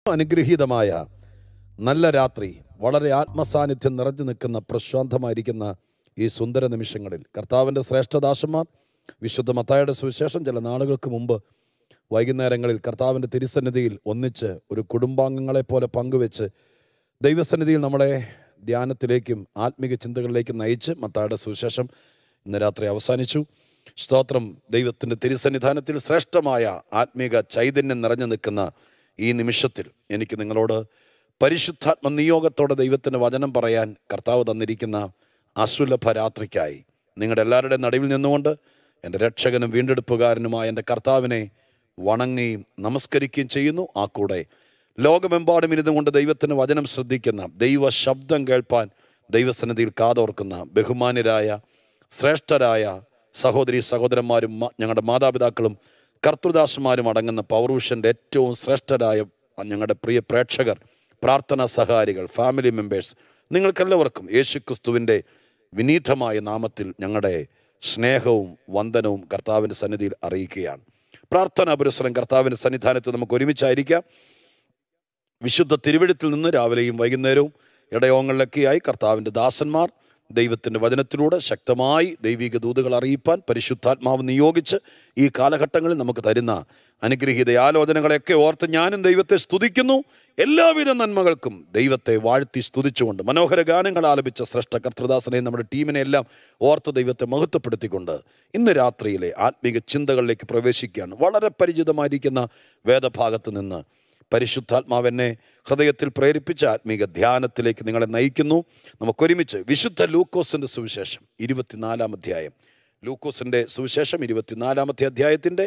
അനുഗ്രഹീതമായ നല്ല രാത്രി, വളരെ ആത്മസാന്നിധ്യം നിറഞ്ഞു നിൽക്കുന്ന പ്രശാന്തമായിരിക്കുന്ന ഈ സുന്ദര നിമിഷങ്ങളിൽ കർത്താവിൻ്റെ ശ്രേഷ്ഠദാസന്മാർ വിശുദ്ധ മത്തായിയുടെ സുവിശേഷം ചില നാളുകൾക്ക് മുമ്പ് വൈകുന്നേരങ്ങളിൽ കർത്താവിൻ്റെ തിരുസന്നിധിയിൽ ഒന്നിച്ച് ഒരു കുടുംബാംഗങ്ങളെ പോലെ പങ്കുവെച്ച് ദൈവസന്നിധിയിൽ നമ്മളെ ധ്യാനത്തിലേക്കും ആത്മീക ചിന്തകളിലേക്കും നയിച്ച് മത്തായിയുടെ സുവിശേഷം ഇന്ന് രാത്രി അവസാനിച്ചു. സ്തോത്രം. ദൈവത്തിൻ്റെ തിരുസന്നിധാനത്തിൽ ശ്രേഷ്ഠമായ ആത്മീക ചൈതന്യം നിറഞ്ഞു നിൽക്കുന്ന ഈ നിമിഷത്തിൽ എനിക്ക് നിങ്ങളോട് പരിശുദ്ധാത്മ നിയോഗത്തോടെ ദൈവത്തിൻ്റെ വചനം പറയാൻ കർത്താവ് തന്നിരിക്കുന്ന അസുലഭ രാത്രിക്കായി നിങ്ങളുടെ എല്ലാവരുടെയും നടുവിൽ നിന്നുകൊണ്ട് എൻ്റെ രക്ഷകനും വീണ്ടെടുപ്പുകാരനുമായ എൻ്റെ കർത്താവിനെ വണങ്ങുകയും നമസ്കരിക്കുകയും ചെയ്യുന്നു. ആ കൂടെ ലോകമെമ്പാടും ഇരുന്നുകൊണ്ട് ദൈവത്തിൻ്റെ വചനം ശ്രദ്ധിക്കുന്ന, ദൈവ ശബ്ദം കേൾപ്പാൻ ദൈവസന്നിധിയിൽ കാതോർക്കുന്ന ബഹുമാന്യരായ ശ്രേഷ്ഠരായ സഹോദരി സഹോദരന്മാരും ഞങ്ങളുടെ മാതാപിതാക്കളും കർത്തൃദാസന്മാരും അടങ്ങുന്ന പവർവിഷൻ്റെ ഏറ്റവും ശ്രേഷ്ഠരായ ഞങ്ങളുടെ പ്രിയ പ്രേക്ഷകർ, പ്രാർത്ഥനാ സഹായികൾ, ഫാമിലി മെമ്പേഴ്സ്, നിങ്ങൾക്കെല്ലാവർക്കും യേശുക്രിസ്തുവിൻ്റെ വിനീതമായ നാമത്തിൽ ഞങ്ങളുടെ സ്നേഹവും വന്ദനവും കർത്താവിൻ്റെ സന്നിധിയിൽ അറിയിക്കുകയാണ്. പ്രാർത്ഥനാ പുരസ്സരം കർത്താവിൻ്റെ സന്നിധാനത്ത് നമുക്ക് ഒരുമിച്ചായിരിക്കാം. വിശുദ്ധ തിരുവെഴുത്തിൽ നിന്ന് രാവിലെയും വൈകുന്നേരവും ഇടയോഗങ്ങളിലൊക്കെയായി കർത്താവിൻ്റെ ദാസന്മാർ ദൈവത്തിൻ്റെ വചനത്തിലൂടെ ശക്തമായി ദൈവിക ദൂതുകൾ അറിയിപ്പാൻ പരിശുദ്ധാത്മാവ് നിയോഗിച്ച് ഈ കാലഘട്ടങ്ങളിൽ നമുക്ക് തരുന്ന അനുഗ്രഹീത ആലോചനകളെയൊക്കെ ഓർത്ത് ഞാനും ദൈവത്തെ സ്തുതിക്കുന്നു. എല്ലാവിധ നന്മകൾക്കും ദൈവത്തെ വാഴ്ത്തി സ്തുതിച്ചുകൊണ്ട് മനോഹര ഗാനങ്ങൾ ആലപിച്ച ശ്രേഷ്ഠ കർത്തൃദാസനെയും നമ്മുടെ ടീമിനെ എല്ലാം ഓർത്ത് ദൈവത്തെ മഹത്വപ്പെടുത്തിക്കൊണ്ട് ഇന്ന് രാത്രിയിലെ ആത്മീക ചിന്തകളിലേക്ക് പ്രവേശിക്കുകയാണ്. വളരെ പരിചിതമായിരിക്കുന്ന വേദഭാഗത്ത് നിന്ന് പരിശുദ്ധാത്മാവ് എന്നെ ഹൃദയത്തിൽ പ്രേരിപ്പിച്ച ആത്മീക ധ്യാനത്തിലേക്ക് നിങ്ങളെ നയിക്കുന്നു. നമുക്കൊരുമിച്ച് വിശുദ്ധ ലൂക്കോസിൻ്റെ സുവിശേഷം 24-ാം അധ്യായം, ലൂക്കോസിൻ്റെ സുവിശേഷം 24-ാമത്തെ അധ്യായത്തിൻ്റെ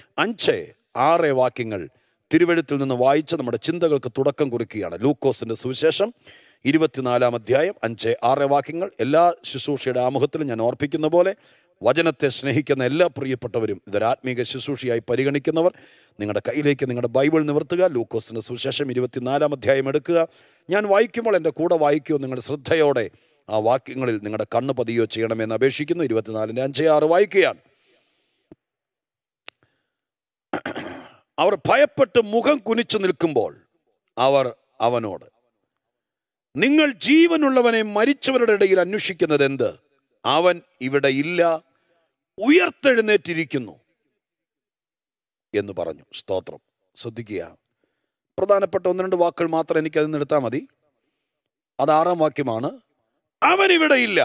5-6 വാക്യങ്ങൾ തിരുവെഴുത്തിൽ നിന്ന് വായിച്ച് നമ്മുടെ ചിന്തകൾക്ക് തുടക്കം കുറിക്കുകയാണ്. ലൂക്കോസിൻ്റെ സുവിശേഷം 24-ാം അധ്യായം 5-6 വാക്യങ്ങൾ. എല്ലാ ശുശ്രൂഷയുടെ ആമുഖത്തിലും ഞാൻ ഓർപ്പിക്കുന്ന പോലെ വചനത്തെ സ്നേഹിക്കുന്ന എല്ലാ പ്രിയപ്പെട്ടവരും ഇതൊരാത്മീക ശുശ്രൂഷയായി പരിഗണിക്കുന്നവർ നിങ്ങളുടെ കയ്യിലേക്ക് നിങ്ങളുടെ ബൈബിൾ നിവർത്തുക. ലൂക്കോസിൻ്റെ സുവിശേഷം 24-ാം അധ്യായം എടുക്കുക. ഞാൻ വായിക്കുമ്പോൾ എൻ്റെ കൂടെ വായിക്കുകയോ നിങ്ങളുടെ ശ്രദ്ധയോടെ ആ വാക്യങ്ങളിൽ നിങ്ങളുടെ കണ്ണ് പതിയോ ചെയ്യണമെന്ന് അപേക്ഷിക്കുന്നു. 24-ന്റെ 5-6 വായിക്കുകയാണ്. അവർ ഭയപ്പെട്ട് മുഖം കുനിച്ചു നിൽക്കുമ്പോൾ അവർ അവനോട്, നിങ്ങൾ ജീവനുള്ളവനെ മരിച്ചവരുടെ ഇടയിൽ അന്വേഷിക്കുന്നത് എന്ത്? അവൻ ഇവിടെ ഇല്ല, ഉയർത്തെഴുന്നേറ്റിരിക്കുന്നു എന്ന് പറഞ്ഞു. സ്തോത്രം. ശ്രദ്ധിക്കുക, പ്രധാനപ്പെട്ട 1-2 വാക്കുകൾ മാത്രം എനിക്കത് നിർത്താൽ മതി. അത് 6-ാം വാക്യമാണ്. അവൻ ഇവിടെ ഇല്ല,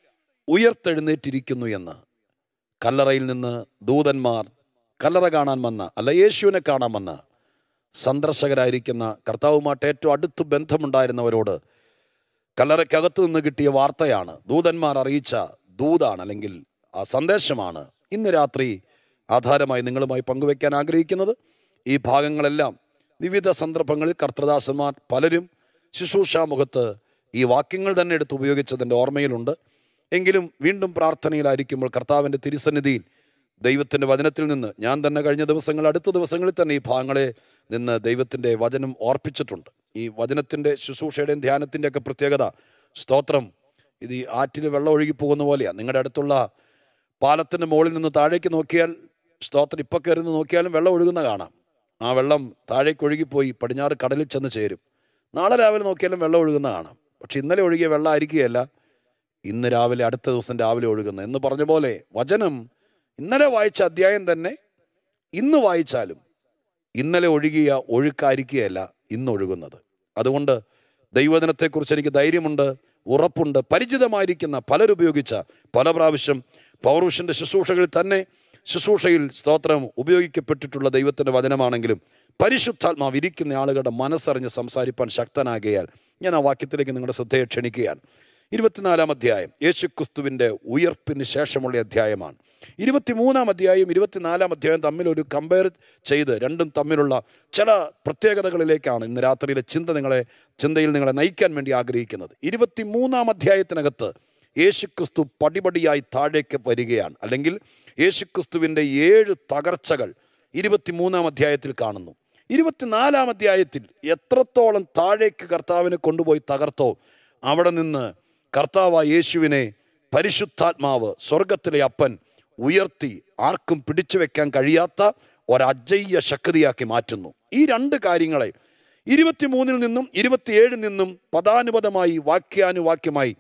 ഉയർത്തെഴുന്നേറ്റിരിക്കുന്നു എന്ന്. കല്ലറയിൽ നിന്ന് ദൂതന്മാർ കല്ലറ കാണാൻ വന്ന, അല്ല യേശുവിനെ കാണാൻ വന്ന സന്ദർശകരായിരിക്കുന്ന കർത്താവുമായിട്ട് ഏറ്റവും അടുത്ത് ബന്ധമുണ്ടായിരുന്നവരോട് കല്ലറയ്ക്കകത്ത് നിന്ന് കിട്ടിയ വാർത്തയാണ്, ദൂതന്മാർ അറിയിച്ച ദൂതാണ്, അല്ലെങ്കിൽ ആ സന്ദേശമാണ് ഇന്ന് രാത്രി ആധാരമായി നിങ്ങളുമായി പങ്കുവയ്ക്കാൻ ആഗ്രഹിക്കുന്നത്. ഈ ഭാഗങ്ങളെല്ലാം വിവിധ സന്ദർഭങ്ങളിൽ കർത്തൃദാസന്മാർ പലരും ശുശ്രൂഷാമുഖത്ത് ഈ വാക്യങ്ങൾ തന്നെ എടുത്ത് ഉപയോഗിച്ചതിൻ്റെ ഓർമ്മയിലുണ്ട്. എങ്കിലും വീണ്ടും പ്രാർത്ഥനയിലായിരിക്കുമ്പോൾ കർത്താവിൻ്റെ തിരുസന്നിധിയിൽ ദൈവത്തിൻ്റെ വചനത്തിൽ നിന്ന് ഞാൻ തന്നെ കഴിഞ്ഞ ദിവസങ്ങൾ, അടുത്ത ദിവസങ്ങളിൽ തന്നെ ഈ ഭാഗങ്ങളെ നിന്ന് ദൈവത്തിൻ്റെ വചനം ഓർപ്പിച്ചിട്ടുണ്ട്. ഈ വചനത്തിൻ്റെ ശുശ്രൂഷയുടെയും ധ്യാനത്തിൻ്റെയൊക്കെ പ്രത്യേകത, സ്തോത്രം, ഇത് ഈ ആറ്റിൽ വെള്ളം ഒഴുകി പോകുന്ന പോലെയാണ്. നിങ്ങളുടെ അടുത്തുള്ള പാലത്തിൻ്റെ മുകളിൽ നിന്ന് താഴേക്ക് നോക്കിയാൽ, സ്തോത്രം, ഇപ്പോൾ കയറുന്ന നോക്കിയാലും വെള്ളം ഒഴുകുന്ന കാണാം. ആ വെള്ളം താഴേക്ക് ഒഴുകിപ്പോയി പടിഞ്ഞാറ് കടലിൽ ചെന്ന് ചേരും. നാളെ രാവിലെ നോക്കിയാലും വെള്ളം ഒഴുകുന്ന കാണാം. പക്ഷെ ഇന്നലെ ഒഴുകിയ വെള്ളം ആയിരിക്കുകയല്ല ഇന്ന് രാവിലെ, അടുത്ത ദിവസം രാവിലെ ഒഴുകുന്നത് എന്ന് പറഞ്ഞ പോലെ വചനം ഇന്നലെ വായിച്ച അധ്യായം തന്നെ ഇന്ന് വായിച്ചാലും ഇന്നലെ ഒഴുകിയ ഒഴുക്കായിരിക്കുകയല്ല ഇന്ന് ഒഴുകുന്നത്. അതുകൊണ്ട് ദൈവവചനത്തെക്കുറിച്ച് എനിക്ക് ധൈര്യമുണ്ട്, ഉറപ്പുണ്ട്. പരിചിതമായിരിക്കുന്ന പലരുപയോഗിച്ച പല പ്രാവശ്യം പവർവിഷൻ്റെ ശുശ്രൂഷകളിൽ തന്നെ ശുശ്രൂഷയിൽ സ്തോത്രം ഉപയോഗിക്കപ്പെട്ടിട്ടുള്ള ദൈവത്തിൻ്റെ വചനമാണെങ്കിലും പരിശുദ്ധാത്മാവ് ഇരിക്കുന്ന ആളുകളുടെ മനസ്സറിഞ്ഞ് സംസാരിപ്പാൻ ശക്തനാകിയാൽ ഞാൻ ആ വാക്യത്തിലേക്ക് നിങ്ങളുടെ ശ്രദ്ധയെ ക്ഷണിക്കുകയാണ്. 24-ാം അധ്യായം യേശുക്രിസ്തുവിൻ്റെ ഉയർപ്പിന് ശേഷമുള്ള അധ്യായമാണ്. 23-ാം അധ്യായം 24-ാം അധ്യായം തമ്മിൽ ഒരു കമ്പയർ ചെയ്ത് രണ്ടും തമ്മിലുള്ള ചില പ്രത്യേകതകളിലേക്കാണ് ഇന്ന് രാത്രിയിലെ ചിന്തയിൽ നിങ്ങളെ നയിക്കാൻ വേണ്ടി ആഗ്രഹിക്കുന്നത്. 23-ാം അധ്യായത്തിനകത്ത് യേശുക്രിസ്തു പടിപടിയായി താഴേക്ക് വരികയാണ്, അല്ലെങ്കിൽ യേശുക്രിസ്തുവിൻ്റെ 7 തകർച്ചകൾ 23-ാം അധ്യായത്തിൽ കാണുന്നു. 24-ാം അധ്യായത്തിൽ എത്രത്തോളം താഴേക്ക് കർത്താവിനെ കൊണ്ടുപോയി തകർത്തോ അവിടെ നിന്ന് കർത്താവായ യേശുവിനെ പരിശുദ്ധാത്മാവ്, സ്വർഗത്തിലെ അപ്പൻ ഉയർത്തി ആർക്കും പിടിച്ചു വെക്കാൻ കഴിയാത്ത ഒരജയ്യ ശക്തിയാക്കി മാറ്റുന്നു. ഈ 2 കാര്യങ്ങളെ 23 നിന്നും 27 നിന്നും പദാനുപദമായി വാക്യാനുവാക്യമായി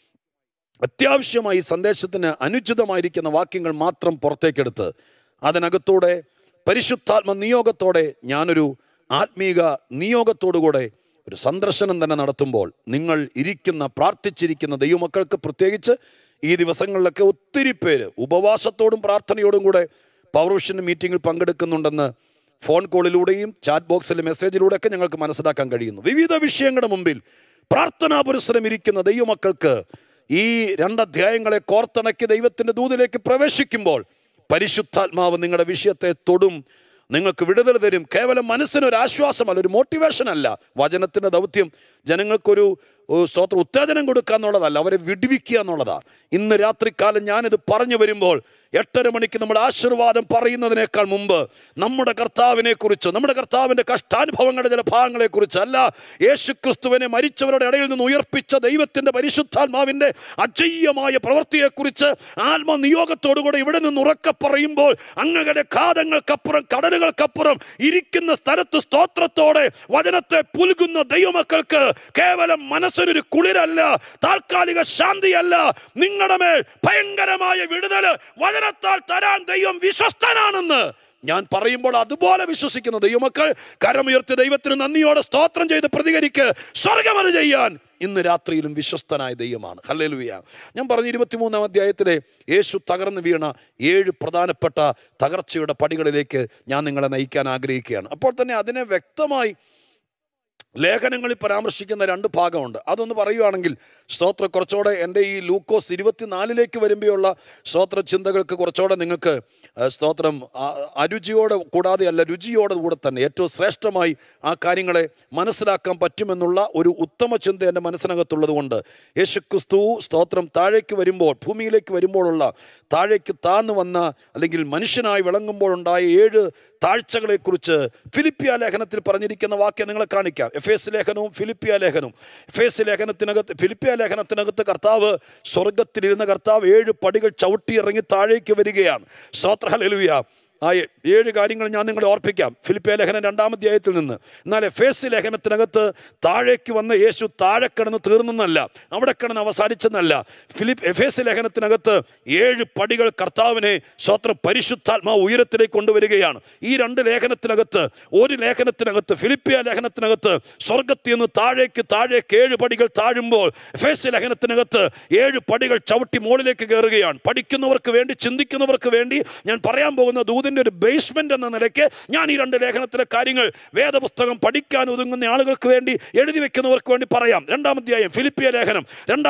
അത്യാവശ്യമായി സന്ദേശത്തിന് അനുചിതമായിരിക്കുന്ന വാക്യങ്ങൾ മാത്രം പുറത്തേക്കെടുത്ത് അതിനകത്തൂടെ പരിശുദ്ധാത്മ നിയോഗത്തോടെ ഞാനൊരു ആത്മീക നിയോഗത്തോടുകൂടെ ഒരു സന്ദർശനം തന്നെ നടത്തുമ്പോൾ നിങ്ങൾ ഇരിക്കുന്ന പ്രാർത്ഥിച്ചിരിക്കുന്ന ദൈവമക്കൾക്ക് പ്രത്യേകിച്ച് ഈ ദിവസങ്ങളിലൊക്കെ ഒത്തിരി പേര് ഉപവാസത്തോടും പ്രാർത്ഥനയോടും കൂടെ പവർവിഷൻ മീറ്റിങ്ങിൽ പങ്കെടുക്കുന്നുണ്ടെന്ന് ഫോൺ കോളിലൂടെയും ചാറ്റ് ബോക്സിലെ മെസ്സേജിലൂടെയൊക്കെ ഞങ്ങൾക്ക് മനസ്സിലാക്കാൻ കഴിയുന്നു. വിവിധ വിഷയങ്ങളുടെ മുമ്പിൽ പ്രാർത്ഥനാ പുരസ്സരം ഇരിക്കുന്ന ദൈവമക്കൾക്ക് ഈ 2 അധ്യായങ്ങളെ കോർത്തിണക്കി ദൈവത്തിൻ്റെ ദൂതിലേക്ക് പ്രവേശിക്കുമ്പോൾ പരിശുദ്ധാത്മാവ് നിങ്ങളുടെ വിഷയത്തെ തൊടും, നിങ്ങൾക്ക് വിടുതൽ തരും. കേവലം മനസ്സിനൊരു ആശ്വാസമല്ല, ഒരു മോട്ടിവേഷൻ അല്ല. വചനത്തിൻ്റെ ദൗത്യം ജനങ്ങൾക്കൊരു ഉത്തേജനം കൊടുക്കുക എന്നുള്ളതല്ല, അവരെ വിടുവിക്കുക എന്നുള്ളതാണ്. ഇന്ന് രാത്രികാലം ഞാനിത് പറഞ്ഞു വരുമ്പോൾ 8:30 മണിക്ക് നമ്മുടെ ആശീർവാദം പറയുന്നതിനേക്കാൾ മുമ്പ് നമ്മുടെ കർത്താവിനെ കുറിച്ച്, നമ്മുടെ കർത്താവിൻ്റെ കഷ്ടാനുഭവങ്ങളുടെ ചില ഭാഗങ്ങളെക്കുറിച്ച് അല്ല, യേശുക്രിസ്തുവിനെ മരിച്ചവരുടെ ഇടയിൽ നിന്ന് ഉയർപ്പിച്ച ദൈവത്തിൻ്റെ പരിശുദ്ധാത്മാവിൻ്റെ അജയ്യമായ പ്രവൃത്തിയെക്കുറിച്ച് ആത്മനിയോഗത്തോടുകൂടെ ഇവിടെ നിന്ന് ഉറക്കെ പറയുമ്പോൾ അങ്ങയുടെ കാതങ്ങൾക്കപ്പുറം കടലുകൾക്കപ്പുറം ഇരിക്കുന്ന സ്ഥലത്ത് സ്തോത്രത്തോടെ വചനത്തെ പുൽകുന്ന ദൈവമക്കൾക്ക് കേവലം മനസ്സിനൊരു കുളിരല്ല, താൽക്കാലിക ശാന്തിയല്ല, നിങ്ങളുടെ മേൽ ഭയങ്കരമായ വിടുതല് വചനത്താൽ തരാൻ ദൈവം വിശ്വസ്തനാണെന്ന് ഞാൻ പറയുമ്പോൾ അതുപോലെ വിശ്വസിക്കുന്ന ദൈവമക്കൾ കരമുയർത്തി ദൈവത്തിന് നന്ദിയോടെ സ്തോത്രം ചെയ്ത് പ്രതികരിക്ക്. സ്വർഗ്ഗമത് ചെയ്യാൻ ഇന്ന് രാത്രിയിലും വിശ്വസ്തനായ ദൈവമാണ്. ഹല്ലേലൂയ. ഞാൻ പറഞ്ഞു 23-ാം അധ്യായത്തിലെ യേശു തകർന്നു വീണ 7 പ്രധാനപ്പെട്ട തകർച്ചയുടെ പടികളിലേക്ക് ഞാൻ നിങ്ങളെ നയിക്കാൻ ആഗ്രഹിക്കുകയാണ്. അപ്പോൾ തന്നെ അതിനെ വ്യക്തമായി ലേഖനങ്ങളിൽ പരാമർശിക്കുന്ന 2 ഭാഗമുണ്ട്. അതൊന്ന് പറയുകയാണെങ്കിൽ സ്തോത്ര കുറച്ചുകൂടെ എൻ്റെ ഈ ലൂക്കോസ് 24 വരുമ്പോഴുള്ള സ്തോത്ര ചിന്തകൾക്ക് കുറച്ചുകൂടെ നിങ്ങൾക്ക് സ്തോത്രം അരുചിയോടെ കൂടാതെ അല്ല, രുചിയോടെ കൂടെ തന്നെ ഏറ്റവും ശ്രേഷ്ഠമായി ആ കാര്യങ്ങളെ മനസ്സിലാക്കാൻ പറ്റുമെന്നുള്ള ഒരു ഉത്തമ ചിന്ത എൻ്റെ മനസ്സിനകത്തുള്ളത് കൊണ്ട് യേശുക്രിസ്തു സ്തോത്രം താഴേക്ക് വരുമ്പോൾ, ഭൂമിയിലേക്ക് വരുമ്പോഴുള്ള താഴേക്ക് താന്നു വന്ന അല്ലെങ്കിൽ മനുഷ്യനായി വിളങ്ങുമ്പോഴുണ്ടായ 7 താഴ്ചകളെക്കുറിച്ച് ഫിലിപ്പിയ ലേഖനത്തിൽ പറഞ്ഞിരിക്കുന്ന വാക്യം നിങ്ങളെ കാണിക്കാം. എഫേസ് ലേഖനവും ഫിലിപ്പിയ ലേഖനവും. ഫിലിപ്പിയ ലേഖനത്തിനകത്ത് കർത്താവ് സ്വർഗത്തിലിരുന്ന കർത്താവ് 7 പടികൾ ചവിട്ടി ഇറങ്ങി താഴേക്ക് വരികയാണ്. സ്തോത്ര ഹല്ലേലൂയ. ആ 7 കാര്യങ്ങൾ ഞാൻ നിങ്ങളെ ഓർപ്പിക്കാം ഫിലിപ്പിയ ലേഖനം 2-ാം അധ്യായത്തിൽ നിന്ന്. എന്നാൽ എഫേസ് ലേഖനത്തിനകത്ത് താഴേക്ക് വന്ന യേശു താഴെ കിടന്ന് തീർന്നെന്നല്ല, അവിടെ കിടന്ന് അവസാനിച്ചെന്നല്ല. എഫേസ് ലേഖനത്തിനകത്ത് 7 പടികൾ കർത്താവിനെ സ്വത്രം പരിശുദ്ധാത്മാവ് ഉയരത്തിലേക്ക് കൊണ്ടുവരികയാണ്. ഈ 2 ലേഖനത്തിനകത്ത്, ഒരു ലേഖനത്തിനകത്ത് ഫിലിപ്പിയ ലേഖനത്തിനകത്ത് സ്വർഗത്തിൽ നിന്ന് താഴേക്ക് 7 പടികൾ താഴുമ്പോൾ എഫേസ് ലേഖനത്തിനകത്ത് 7 പടികൾ ചവിട്ടി മുകളിലേക്ക് കയറുകയാണ്. പഠിക്കുന്നവർക്ക് വേണ്ടി, ചിന്തിക്കുന്നവർക്ക് വേണ്ടി ഞാൻ പറയാൻ പോകുന്ന ദൂതിൻ്റെ ഒരു ബേസ്മെന്റ് എന്ന നിലയ്ക്ക് ഞാൻ ഈ 2 ലേഖനത്തിലെ കാര്യങ്ങൾ വേദപുസ്തകം പഠിക്കാൻ ഒതുങ്ങുന്ന ആളുകൾക്ക് വേണ്ടി, എഴുതി വെക്കുന്നവർക്ക് വേണ്ടി പറയാം. 2-ാം അധ്യായം ഫിലിപ്പിയ ലേഖനം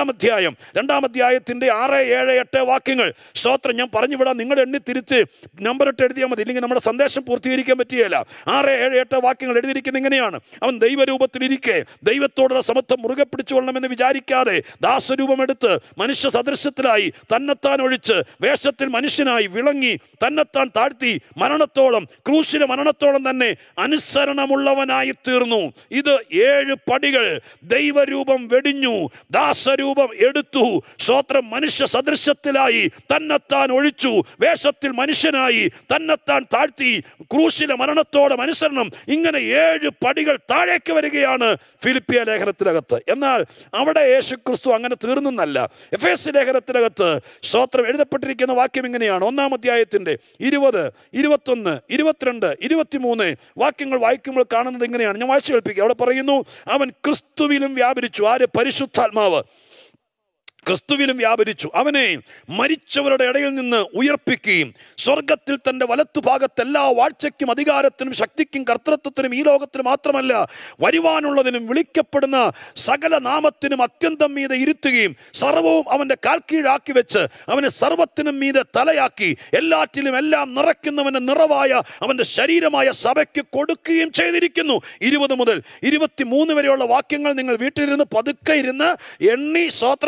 2-ാം അധ്യായത്തിൻ്റെ 6, 7, 8 വാക്യങ്ങൾ സ്തോത്രം ഞാൻ പറഞ്ഞു വിടാം. നിങ്ങൾ എണ്ണി തിരിച്ച് നമ്പറിട്ട് എഴുതിയാൽ മതി, ഇല്ലെങ്കിൽ നമ്മുടെ സന്ദേശം പൂർത്തീകരിക്കാൻ പറ്റുകയില്ല. 6, 7, 8 വാക്യങ്ങൾ എഴുതിയിരിക്കുന്നത് ഇങ്ങനെയാണ്: അവൻ ദൈവരൂപത്തിലിരിക്കെ ദൈവത്തോടുള്ള സമത്വം മുറുകെ പിടിച്ചുകൊള്ളണമെന്ന് വിചാരിക്കാതെ ദാസരൂപമെടുത്ത് മനുഷ്യ സദൃശ്യത്തിലായി തന്നെത്താൻ ഒഴിച്ച് വേഷത്തിൽ മനുഷ്യനായി വിളങ്ങി തന്നെത്താൻ താഴ്ത്തി മരണത്തോളം, ക്രൂശിലെ മരണത്തോളം തന്നെ അനുസരണമുള്ളവനായി തീർന്നു. ഇത് 7 പടികൾ. ദൈവരൂപം വെടിഞ്ഞു, ദാസരൂപം എടുത്തു, സ്വത്രം മനുഷ്യ സദൃശ്യത്തിലായി തന്നെത്താൻ ഒഴിച്ചു, വേഷത്തിൽ മനുഷ്യനായി തന്നെത്താൻ താഴ്ത്തി, ക്രൂശിലെ മരണത്തോളം അനുസരണം. ഇങ്ങനെ 7 പടികൾ താഴേക്ക് വരികയാണ് ഫിലിപ്പിയ ലേഖനത്തിനകത്ത്. എന്നാൽ അവിടെ യേശുക്രിസ്തു അങ്ങനെ തീർന്നല്ല. എഫേസ് ലേഖനത്തിനകത്ത് സ്തോത്രം എഴുതപ്പെട്ടിരിക്കുന്ന വാക്യം ഇങ്ങനെയാണ്. 1-ാം അധ്യായത്തിൻ്റെ 20, 21, 22, 23 വാക്യങ്ങൾ വായിക്കുമ്പോൾ കാണുന്നത് ഇങ്ങനെയാണ്. ഞാൻ വായിച്ചു കേൾപ്പിക്കുക. അവിടെ പറയുന്നു, അവൻ ക്രിസ്തുവിലും വ്യാപരിച്ചു. ആര്? പരിശുദ്ധാത്മാവ് ക്രിസ്തുവിലും വ്യാപരിച്ചു. അവനെ മരിച്ചവരുടെ ഇടയിൽ നിന്ന് ഉയർപ്പിക്കുകയും സ്വർഗത്തിൽ തൻ്റെ വലത്തുഭാഗത്ത് എല്ലാ വാഴ്ചയ്ക്കും അധികാരത്തിനും ശക്തിക്കും കർത്തൃത്വത്തിനും ഈ ലോകത്തിന് മാത്രമല്ല വരുവാനുള്ളതിനും വിളിക്കപ്പെടുന്ന സകല നാമത്തിനും അത്യന്തം മീതെ ഇരുത്തുകയും സർവവും അവൻ്റെ കാൽക്കീഴാക്കി വെച്ച് അവനെ സർവത്തിനും മീതെ തലയാക്കി എല്ലാറ്റിലും എല്ലാം നിറയ്ക്കുന്നവൻ്റെ നിറവായ അവൻ്റെ ശരീരമായ സഭയ്ക്ക് കൊടുക്കുകയും ചെയ്തിരിക്കുന്നു. 20 മുതൽ 23 വരെയുള്ള വാക്യങ്ങൾ നിങ്ങൾ വീട്ടിലിരുന്ന് പതുക്കെ ഇരുന്ന് എണ്ണി സ്തോത്രം 8:30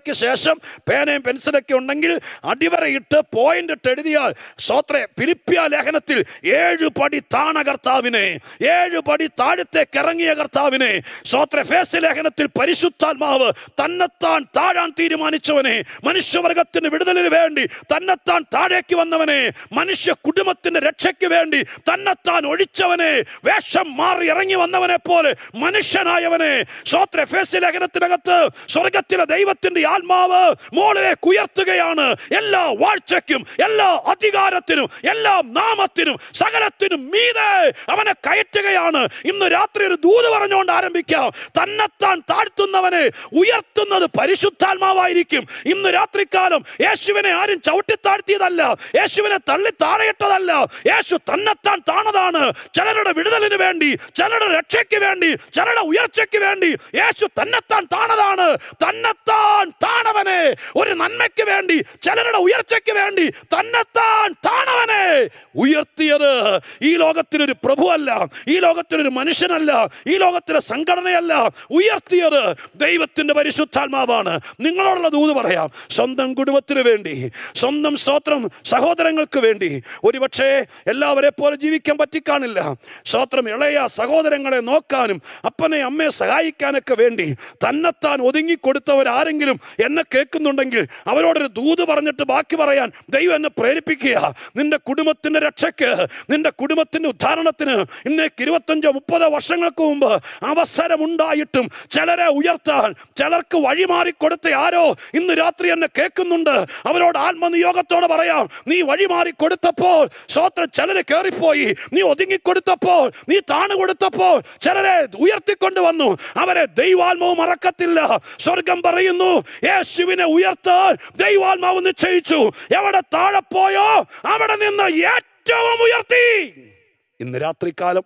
ഇടയ്ക്ക് ശേഷം പേനയും പെൻസിലൊക്കെ ഉണ്ടെങ്കിൽ അടിവരയിട്ട് പോയിന്റ് ഇട്ട് എഴുതിയാൽ സ്തോത്രം ഫിലിപ്പിയ ലേഖനത്തിൽ 7 പടി താണ കർത്താവിനെ, 7 പടി താഴത്തേക്ക് ഇറങ്ങിയ കർത്താവിനെ, സ്തോത്രം എഫേസ്യ ലേഖനത്തിൽ പരിശുദ്ധാത്മാവ് തന്നെത്താൻ താഴാൻ തീരുമാനിച്ചവനെ, മനുഷ്യവർഗത്തിന് വിടുതലിന് വേണ്ടി തന്നെത്താൻ താഴേക്ക് വന്നവനെ, മനുഷ്യ കുടുംബത്തിന്റെ രക്ഷയ്ക്ക് വേണ്ടി തന്നെത്താൻ ഒഴിച്ചവനെ, വേഷം മാറി ഇറങ്ങി വന്നവനെ പോലെ മനുഷ്യനായവനെ, സ്തോത്രം എഫേസ്യ ലേഖനത്തിനകത്ത് സ്വർഗത്തിലെ ദൈവത്തിന്റെ ആത്മാവ് മോളിലേക്ക് ഉയർത്തുകയാണ്. എല്ലാ വാഴ്ചയ്ക്കും എല്ലാ അധികാരത്തിനും എല്ലാ നാമത്തിനും സകലത്തിനും മീതെ അവനെ കയറ്റുകയാണ്. ഇന്ന് രാത്രി ഒരു ദൂത് പറഞ്ഞുകൊണ്ട് ആരംഭിക്കാം. തന്നെത്താൻ താഴ്ത്തുന്നവനെ ഉയർത്തുന്നത് പരിശുദ്ധാത്മാവായിരിക്കും. ഇന്ന് രാത്രികാലം യേശുവിനെ ആരും ചവിട്ടി താഴ്ത്തിയതല്ല, യേശുവിനെ തള്ളി താഴെയിട്ടതല്ല, യേശു തന്നെത്താൻ താണതാണ്. ചിലരുടെ വിടുതലിന് വേണ്ടി, ചിലരുടെ രക്ഷയ്ക്ക് വേണ്ടി, ചിലരുടെ ഉയർച്ചയ്ക്ക് വേണ്ടി യേശു തന്നെത്താൻ താണതാണ്. തന്നെത്താൻ താണവനെ, ഒരു നന്മയ്ക്ക് വേണ്ടി, ചിലരുടെ ഉയർച്ചയ്ക്ക് വേണ്ടി തന്നെത്താൻ താണവനെ ഉയർത്തിയത് ഈ ലോകത്തിലൊരു പ്രഭുവല്ല, ഈ ലോകത്തിലൊരു മനുഷ്യനല്ല, ഈ ലോകത്തിലെ സംഘടനയല്ല. ഉയർത്തിയത് ദൈവത്തിന്റെ പരിശുദ്ധാത്മാവാണ്. നിങ്ങളോടുള്ള ദൂത് പറയാം. സ്വന്തം കുടുംബത്തിന് വേണ്ടി, സ്വന്തം സ്തോത്രം സഹോദരങ്ങൾക്ക് വേണ്ടി, ഒരുപക്ഷെ എല്ലാവരെ പോലെ ജീവിക്കാൻ പറ്റിക്കാണില്ല. സ്തോത്രം ഇളയ സഹോദരങ്ങളെ നോക്കാനും അപ്പനെ അമ്മയെ സഹായിക്കാനൊക്കെ വേണ്ടി തന്നെത്താൻ ഒതുങ്ങിക്കൊടുത്തവരാരെങ്കിലും എന്നെ കേൾക്കുന്നുണ്ടെങ്കിൽ അവരോടൊരു ദൂത് പറഞ്ഞിട്ട് ബാക്കി പറയാൻ ദൈവം എന്നെ പ്രേരിപ്പിക്കുക. നിന്റെ കുടുംബത്തിന്റെ രക്ഷയ്ക്ക്, നിന്റെ കുടുംബത്തിന്റെ ഉദ്ധാരണത്തിന് ഇന്നേക്ക് 25-30 വർഷങ്ങൾക്ക് മുമ്പ് അവസരമുണ്ടായിട്ടും ചിലരെ ഉയർത്താൻ, ചിലർക്ക് വഴിമാറിക്കൊടുത്ത ആരോ ഇന്ന് രാത്രി എന്നെ കേൾക്കുന്നുണ്ട്. അവരോട് ആത്മനിയോഗത്തോടെ പറയാം. നീ വഴിമാറിക്കൊടുത്തപ്പോൾ സ്തോത്രം ചിലരെ കയറിപ്പോയി, നീ ഒതുങ്ങിക്കൊടുത്തപ്പോൾ, നീ താണുകൊടുത്തപ്പോൾ ചിലരെ ഉയർത്തിക്കൊണ്ടുവന്നു. അവരെ ദൈവാത്മാവ് മറക്കത്തില്ല. സ്വർഗം പറയുന്നു, യേശുവിനെ ഉയർത്താൻ ദൈവാത്മാവ് നിശ്ചയിച്ചു. എവിടെ താഴെ പോയോ അവിടെ നിന്ന് ഏറ്റവും ഉയർത്തി. ഇന്ന് രാത്രികാലം